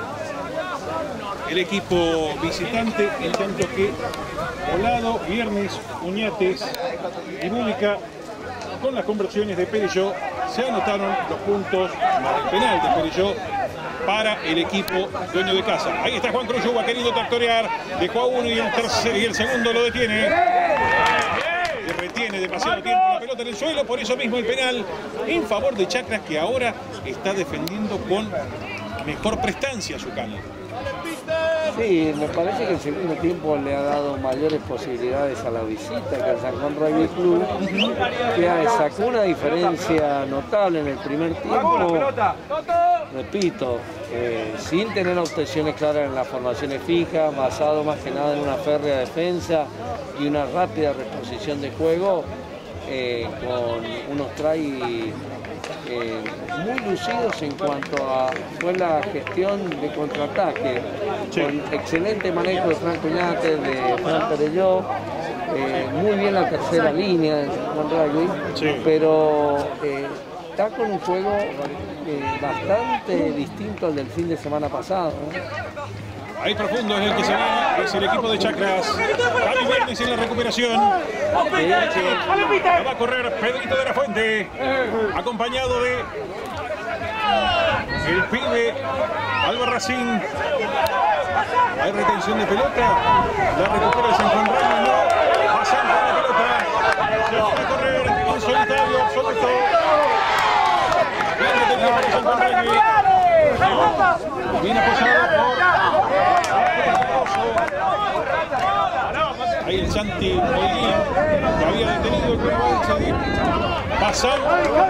el equipo visitante, en tanto que Volado, Viernes, Uñates y Búlica, con las conversiones de Perelló, se anotaron los puntos más el penal de Perelló para el equipo dueño de casa. Ahí está Juan Cruz, ha querido tractorear, dejó a uno y el, tercer, y el segundo lo detiene. Y retiene demasiado tiempo la pelota en el suelo, por eso mismo el penal en favor de Chacras, que ahora está defendiendo con mejor prestancia a su campo. Sí, me parece que el segundo tiempo le ha dado mayores posibilidades a la visita que al San Juan Rugby Club, que sacó una diferencia notable en el primer tiempo, repito, eh, sin tener obtenciones claras en las formaciones fijas, basado más que nada en una férrea defensa y una rápida reposición de juego, eh, con unos try Eh, muy lucidos en cuanto a fue la gestión de contraataque, sí, con excelente manejo de Franco Uñates, de Fran Perelló, eh, muy bien la tercera línea del San Juan Rugby, sí, pero eh, está con un juego eh, bastante distinto al del fin de semana pasado, ¿no? Ahí profundo es el que se va, es el equipo de Chacras. Javi Viernes en la recuperación. Va a correr Pedrito de la Fuente, acompañado de el pibe Albarracín. Hay retención de pelota. La recupera el San Juan Rugby, no. Pasando la pelota. Se va a correr en solitario absoluto. Viene detenido por el San Juan Rugby. Viene apoyado por... Ahí el Santi Moilín, que había detenido el avance. Pasan.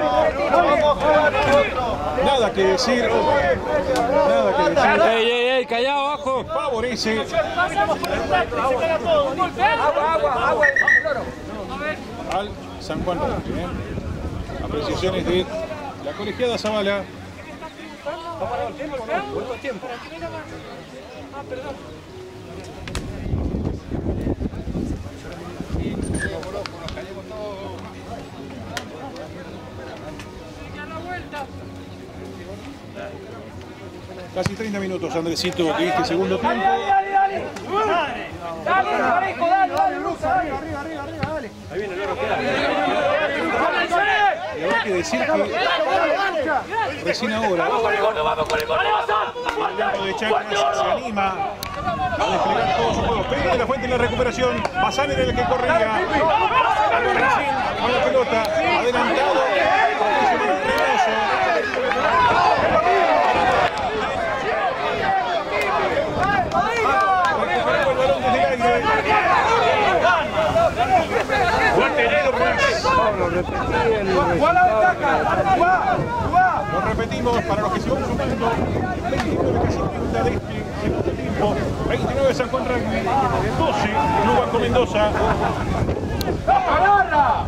Nada que decir. Nada que decir. ¡Ey, ey, ey! ¡Callado abajo! Favorece al San Juan Rugby. ¿eh? Apreciaciones de la colegiada Zavala. Ah, perdón. Casi treinta minutos, Andresito, de este segundo tiempo. Dale, dale, dale. Dale, parejo, dale, dale, Bruce. Arriba, arriba, arriba, arriba, dale. Ahí viene el oro. Y habrá que decir que recién ahora el equipo de Chacras se anima a desplegar todo su juego. Pedro de la Fuente en la recuperación. Bazán era el que corría. Recién con la pelota, adelantado. Recuperó el balón desde el aire. Pablo, repetí el resultado. Lo repetimos para los que se van sumando. veintinueve casi treinta de este segundo tiempo. veintinueve San Juan Rugby, doce Club Banco Mendoza. ¡Agarra!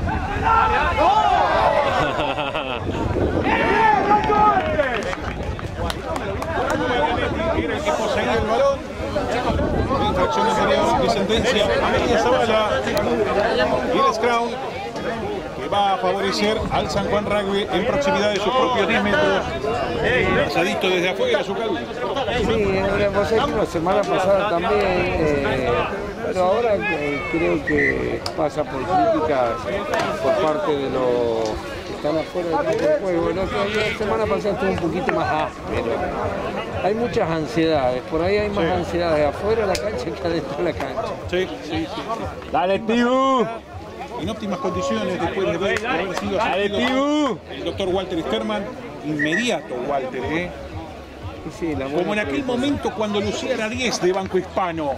Era el que poseía el balón. Infracción anterior de sentencia a María Zavala. Y el scrum que va a favorecer al San Juan Rugby en proximidad de sus propios diez metros. Lanzadito desde afuera, su caldo. Sí, vos aquí la semana pasada también, eh, pero ahora eh, creo que pasa por críticas por parte de los que están afuera del juego. La, la semana pasada estuvo un poquito más áspero. Hay muchas ansiedades, por ahí hay más sí. ansiedades afuera de la cancha que adentro de la cancha. Sí, sí, sí. sí. Dale, Tibu. En óptimas condiciones, después de haber, de haber sido asistido el doctor Walter Sterman, inmediato Walter, ¿eh? Sí, la como en aquel momento cuando lucía la diez de Banco Hispano.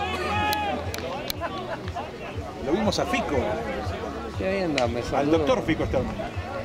Lo vimos a Fico. Sí, ahí anda, me al doctor Fico Sterman.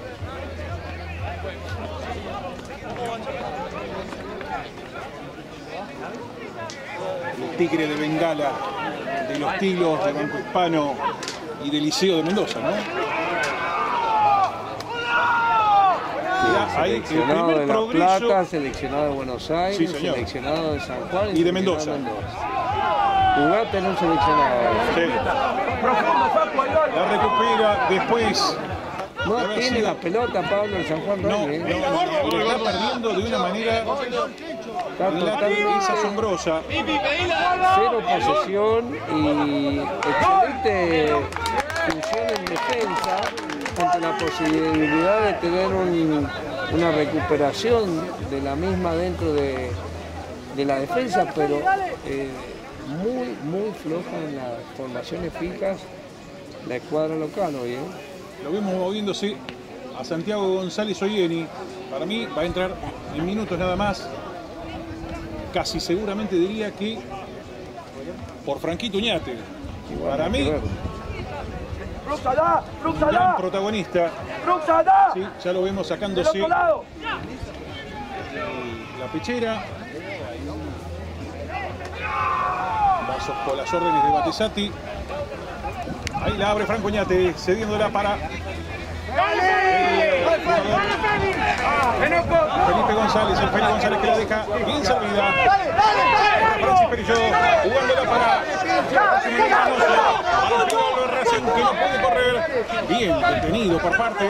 El tigre de Bengala, de los Tilos de Banco Hispano y del Liceo de Mendoza, ¿no? Ahí el Seleccionado primer de La progreso. Plata, seleccionado de Buenos Aires, Sí, señor. seleccionado de San Juan Y de Mendoza. Jugaste en un seleccionado. Sí. La recupera después. No de haber tiene sido- la pelota Pablo el San Juan No, no, Rugby, ¿eh? no, lo está perdiendo de una manera Está la- totalmente es asombrosa. cero posesión y excelente función en defensa ante la posibilidad de tener un- una recuperación de la misma dentro de, de la defensa, pero eh, muy, muy floja en las formaciones fijas la escuadra local hoy, ¿eh? Lo vemos moviéndose a Santiago González Oyeni. Para mí va a entrar en minutos nada más. Casi seguramente diría que por Franquito Uñate. Igual Para hay que mí, ver. ¡Brúxala! gran ¡Brúxala! protagonista. ¡Brúxala! Sí, ya lo vemos ¡Del sacándose otro lado! la pechera. Vasos con las órdenes de Batesati. Ahí la abre Franco Uñate, cediéndola para el jugador Felipe González. El Felipe González que la deja bien servida. Francis Perillo jugándola para Pablo Racing, que no puede correr. Bien detenido por parte.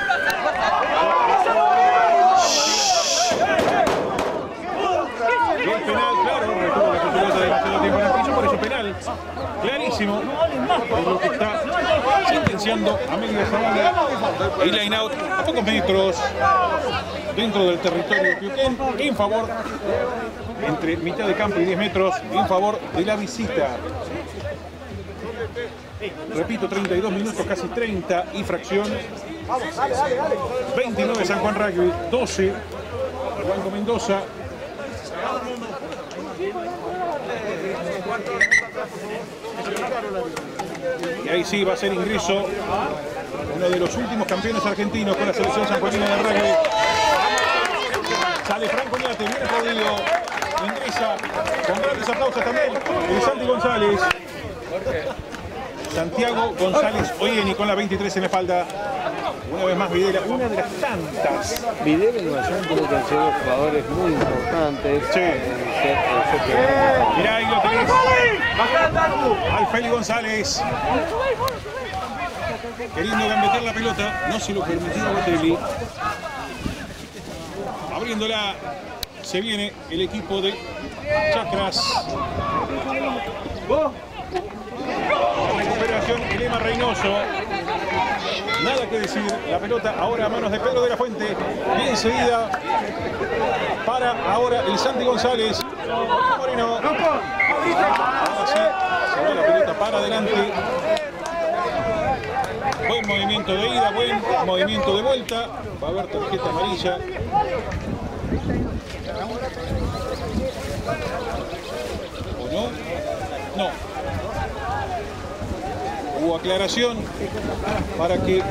Y el penal, claro, retuvo la pelota demasiado tiempo en el piso, por eso penal. Clarísimo, por lo que está sentenciando Amelia Zavala. Y line out a pocos metros dentro del territorio de Piuquén, en favor, entre mitad de campo y diez metros, en favor de la visita. Repito, treinta y dos minutos, casi treinta y fracción. veintinueve San Juan Rugby, doce Blanco Mendoza. Y ahí sí va a ser ingreso uno de los últimos campeones argentinos con la selección sanjuanina de rugby. Sale Franco Uñate, viene Rodrigo, ingresa con grandes aplausos también el Santi González. Santiago González Oyeni con la veintitrés en la espalda. Una vez más Videla, una de las tantas. Videla y Bazán tienen que ser dos jugadores muy importantes. Sí. Eh, Mirá, ahí lo tenés. Al Feli González. Queriendo gambetear la pelota. No se lo permitió a Botelli. Abriéndola. Se viene el equipo de Chacras. La recuperación, Elema Reynoso. Nada que decir, la pelota ahora a manos de Pedro de la Fuente, bien seguida para ahora el Santi González. Moreno. Ahora sí, se va la pelota para adelante. Buen movimiento de ida, buen movimiento de vuelta. Va a haber tarjeta amarilla. ¿O no? No. Hubo aclaración para que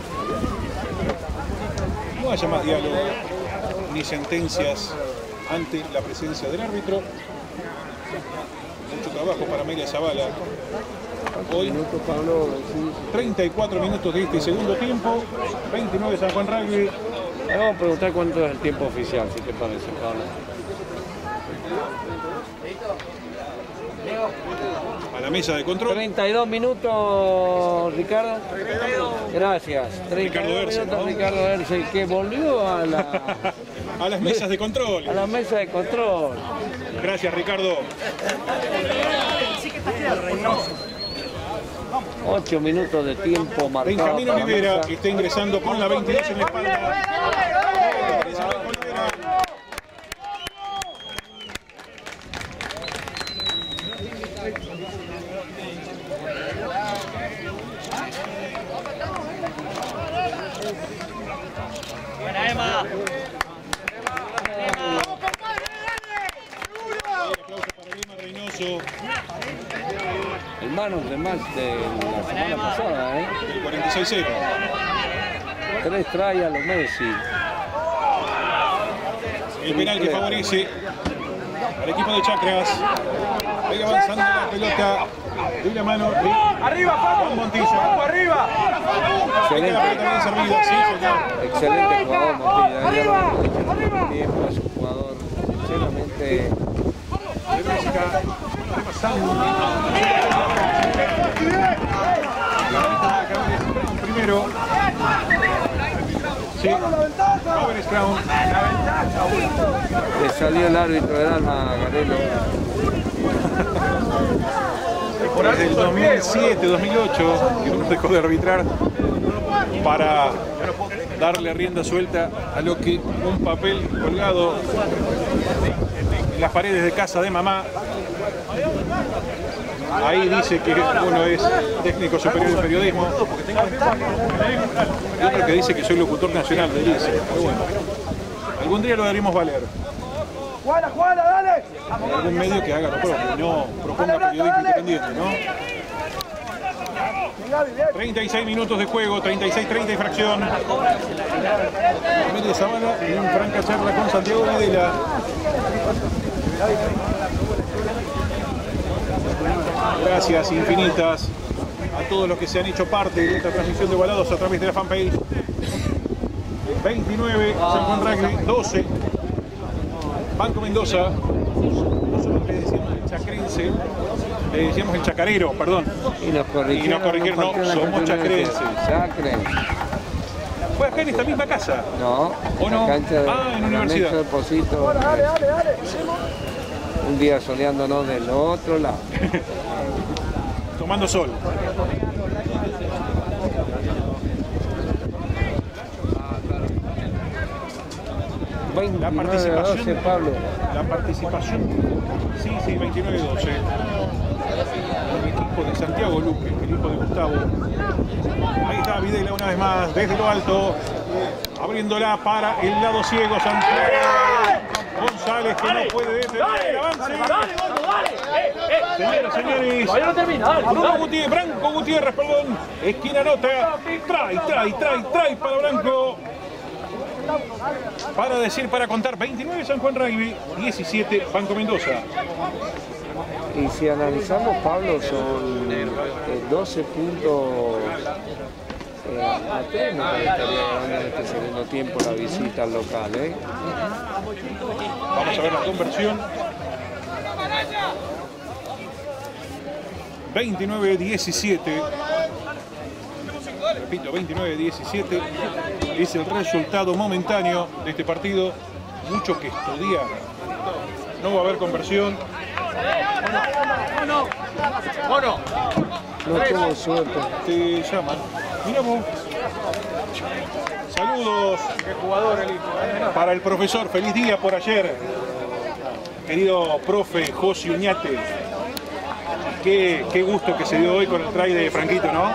no haya más diálogo ni sentencias ante la presencia del árbitro. Mucho trabajo para Amelia Zavala. Hoy minutos, Pablo, sí. treinta y cuatro minutos de este segundo tiempo, veintinueve San Juan Rugby. Le vamos a preguntar cuánto es el tiempo oficial, si te parece, Pablo. A la mesa de control. treinta y dos minutos, Ricardo. Gracias. treinta y dos Ricardo Erce, minutos, ¿no? Ricardo Erce, que volvió a la, A las mesas de control. a la mesa de control. Gracias, Ricardo. Ocho minutos de tiempo marcado. Benjamín para la Olivera mesa. está ingresando con la veintidós en la espalda. Buena, Emma. Aplauso para Lima Reynoso, El manos de más de la semana pasada, ¿eh? del cuarenta y seis cero. Tres trae a los Messi. El penal que favorece al equipo de Chacras. Ahí avanzando la pelota de la mano de Arriba, Juan Montilla. arriba. Excelente. La pelota bien servida, sí, señor. Excelente jugador Montilla. Arriba, Ya arriba. tiempo, es un jugador extremadamente De Bélgica, repasando. Primero. Sí, Faber Crown. le salió el árbitro del alma a Garelo. Desde el dos mil siete, dos mil ocho, que no dejó de arbitrar para darle rienda suelta a lo que un papel colgado en las paredes de casa de mamá. Ahí dice que uno es técnico superior en periodismo y otro que dice que soy locutor nacional de Lice. Pero bueno, algún día lo daremos valer. Juana, Juana, dale. En algún medio que haga lo propio, no proponga periodismo independiente, ¿no? treinta y seis minutos de juego, treinta y seis treinta y fracción. Media Zavala en franca charla con Santiago Videla. Gracias infinitas a todos los que se han hecho parte de esta transmisión de Balados a través de la fanpage. veintinueve, San Juan Rugby, doce, Banco Mendoza. Nosotros le decíamos el chacrense, le decíamos el chacarero, perdón. Y nos corrigieron. Y nos corrigieron, no, somos chacrenses. Chacrenses. ¿Fue acá en esta misma casa? No, ¿O no? cancha de, Ah, en la universidad. del Pocito. Dale, dale, dale. Un día soleándonos del otro lado. Tomando sol. La participación, Pablo. la participación, sí, sí, veintinueve doce. El equipo de Santiago Luque, el hijo de Gustavo. Ahí está Videla una vez más, desde lo alto, abriéndola para el lado ciego, Santiago González, que no puede detener el avance. Señoras y señores, Todavía no termina. Bruno Gutiérrez, Branco Gutiérrez, perdón, esquina nota, trae, trae, trae, trae para Branco. Para decir, para contar, veintinueve San Juan Rugby, diecisiete Banco Mendoza. Y si analizamos, Pablo, son eh, doce puntos eh, a tres, me parece que estaría ganando en este segundo tiempo la visita al local. ¿eh? Vamos a ver la conversión. veintinueve diecisiete. Repito, veintinueve diecisiete es el resultado momentáneo de este partido. Mucho que estudiar. No va a haber conversión. No tuvo suerte. Te llaman. Mira vos. Saludos. Qué jugador el hijo. Para el profesor, feliz día por ayer. Querido profe José Uñate. Qué, qué gusto que se dio hoy con el try de Franquito, ¿no?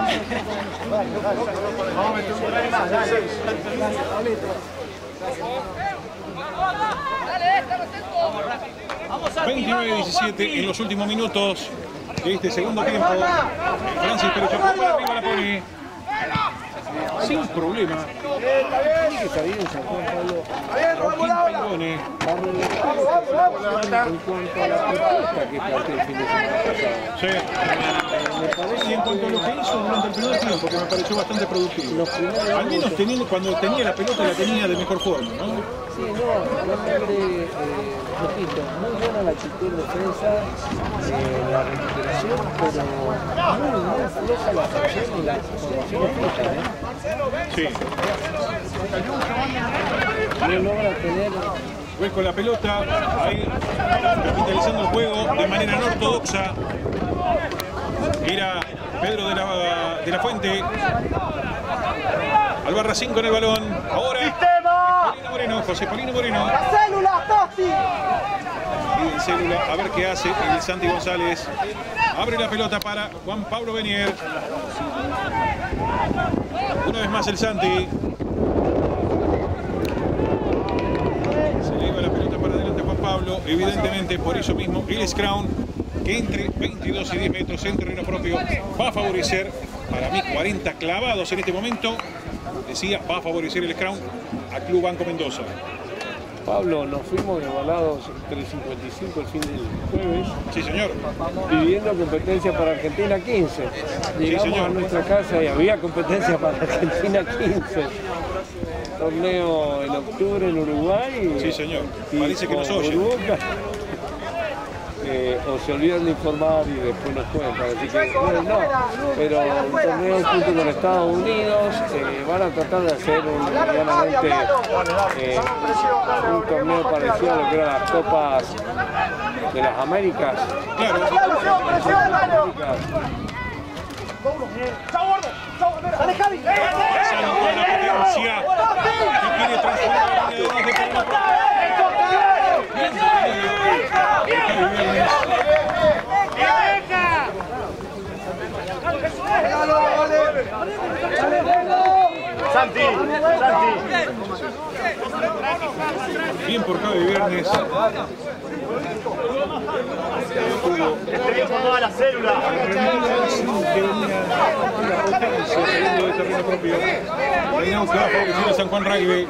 veintinueve diecisiete en los últimos minutos de este segundo tiempo. Francis Perecho para arriba la pone. Sin problema. Sí, que está bien, San Juan, Pablo. Joaquín Pelone. En cuanto a la propuesta que planteó el fin de semana pasado. Sí. Y en cuanto a lo que hizo durante el primer tiempo, que me pareció bastante productivo. Al menos teniendo, cuando tenía la pelota la tenía de mejor forma, ¿no? Sí, no, realmente, eh, repito, muy buena la actitud de defensa, eh, la recuperación, pero muy, muy floja la función y la formación floja, ¿eh? Sí. No logra tener... Fue con la pelota, ahí capitalizando el juego de manera no ortodoxa. Era Pedro de la, de la Fuente. Albarracín con el balón. Ahora Polino Moreno, José Polino Moreno. ¡La célula, Tosti! Pide el célula, a ver qué hace el Santi González. Abre la pelota para Juan Pablo Benier. Una vez más el Santi. Se le lleva la pelota para adelante Juan Pablo. Evidentemente, por eso mismo, el Scrum, que entre veintidós y diez metros en terreno propio, va a favorecer, para mí, cuarenta clavados en este momento. Decía, va a favorecer el Scrum a Club Banco Mendoza. Pablo, nos fuimos igualados tres cincuenta y cinco el fin del jueves. Sí, señor. Pidiendo competencia para Argentina quince. Llegamos Sí, señor. a nuestra casa y había competencia para Argentina quince. Torneo en octubre en Uruguay. Sí, señor. Y Parece que nos con oyen. Burbuja, eh, o se olvidan de informar y después nos cuentan. Así que, bueno, no. Pero un torneo junto con Estados Unidos eh, van a tratar de hacer un, medianamente, eh, un torneo parecido a lo que eran las Copas de las Américas. Claro. ¡Dale, Javi! San Juan la potencia que quiere transformar la línea de dos de terreno. Santi, Santi. Bien por Cabe Viernes. Estoy con toda la célula. Que venía la potencia saliendo de terreno propio. Reinaudo que va a favorecer a San Juan Rugby.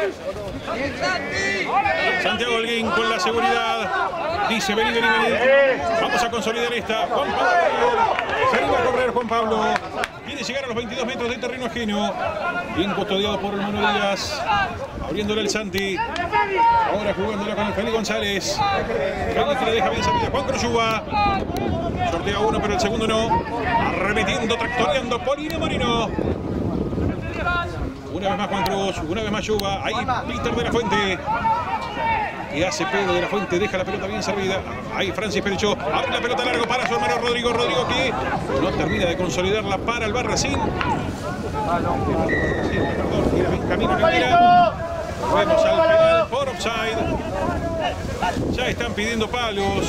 Santiago Holguín con la seguridad. Dice, vení, vení, vení. Vamos a consolidar esta. Juan Pablo. Se anima a correr Juan Pablo. Quiere llegar a los veintidós metros de terreno ajeno. Bien custodiado por el Mono Díaz. Abriéndole el Santi. Ahora jugándola con el Feli González. Feli que le deja bien salida. Juan Cruyuba. Sortea uno, pero el segundo no. Arremetiendo, tractoreando. Polino Morino. Una vez más Juan Cruz. Una vez más Yuba. Ahí Peter de la Fuente. Y hace Pedro de la Fuente, deja la pelota bien servida. Ahí Francis Perichó, abre la pelota largo para su hermano Rodrigo. Rodrigo que no termina de consolidarla para el Barracín. Mira, Benjamín Oliveira. Vemos al penal por offside. Ya están pidiendo palos.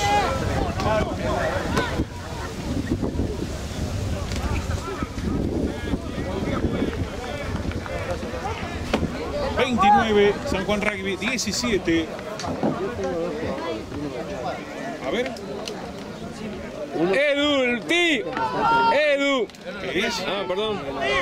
veintinueve, San Juan Rugby, diecisiete. A ver. Edu, el ti. Edu. ¿Qué es? Ah, perdón.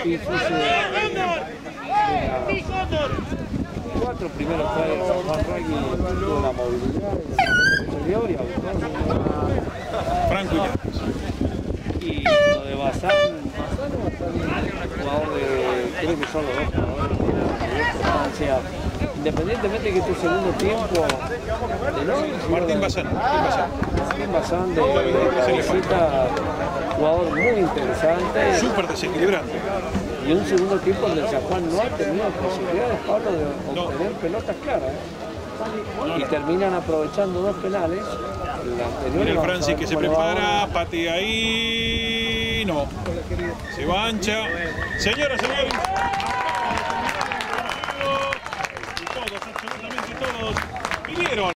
Cuatro primeros trajes de San Juan Rugby con la movilidad posterior y autónoma. Franco y Y lo de Bazán, jugador de, creo que son los dos jugadores de mayor importancia, independientemente de que este segundo tiempo de no, Martín Bazán. Martín Bazán. Martín Bazán de, de Cabecita, jugador muy interesante. Súper desequilibrante. Y un segundo tiempo donde el San Juan no ha tenido posibilidades, Pablo, de obtener pelotas claras. Y terminan aprovechando dos penales. El anterior, Mira el vamos a Francis ver que se cómo le va. prepara, patea ahí. No. Se va ancha. Señoras, señores. Y todos, absolutamente todos, vinieron.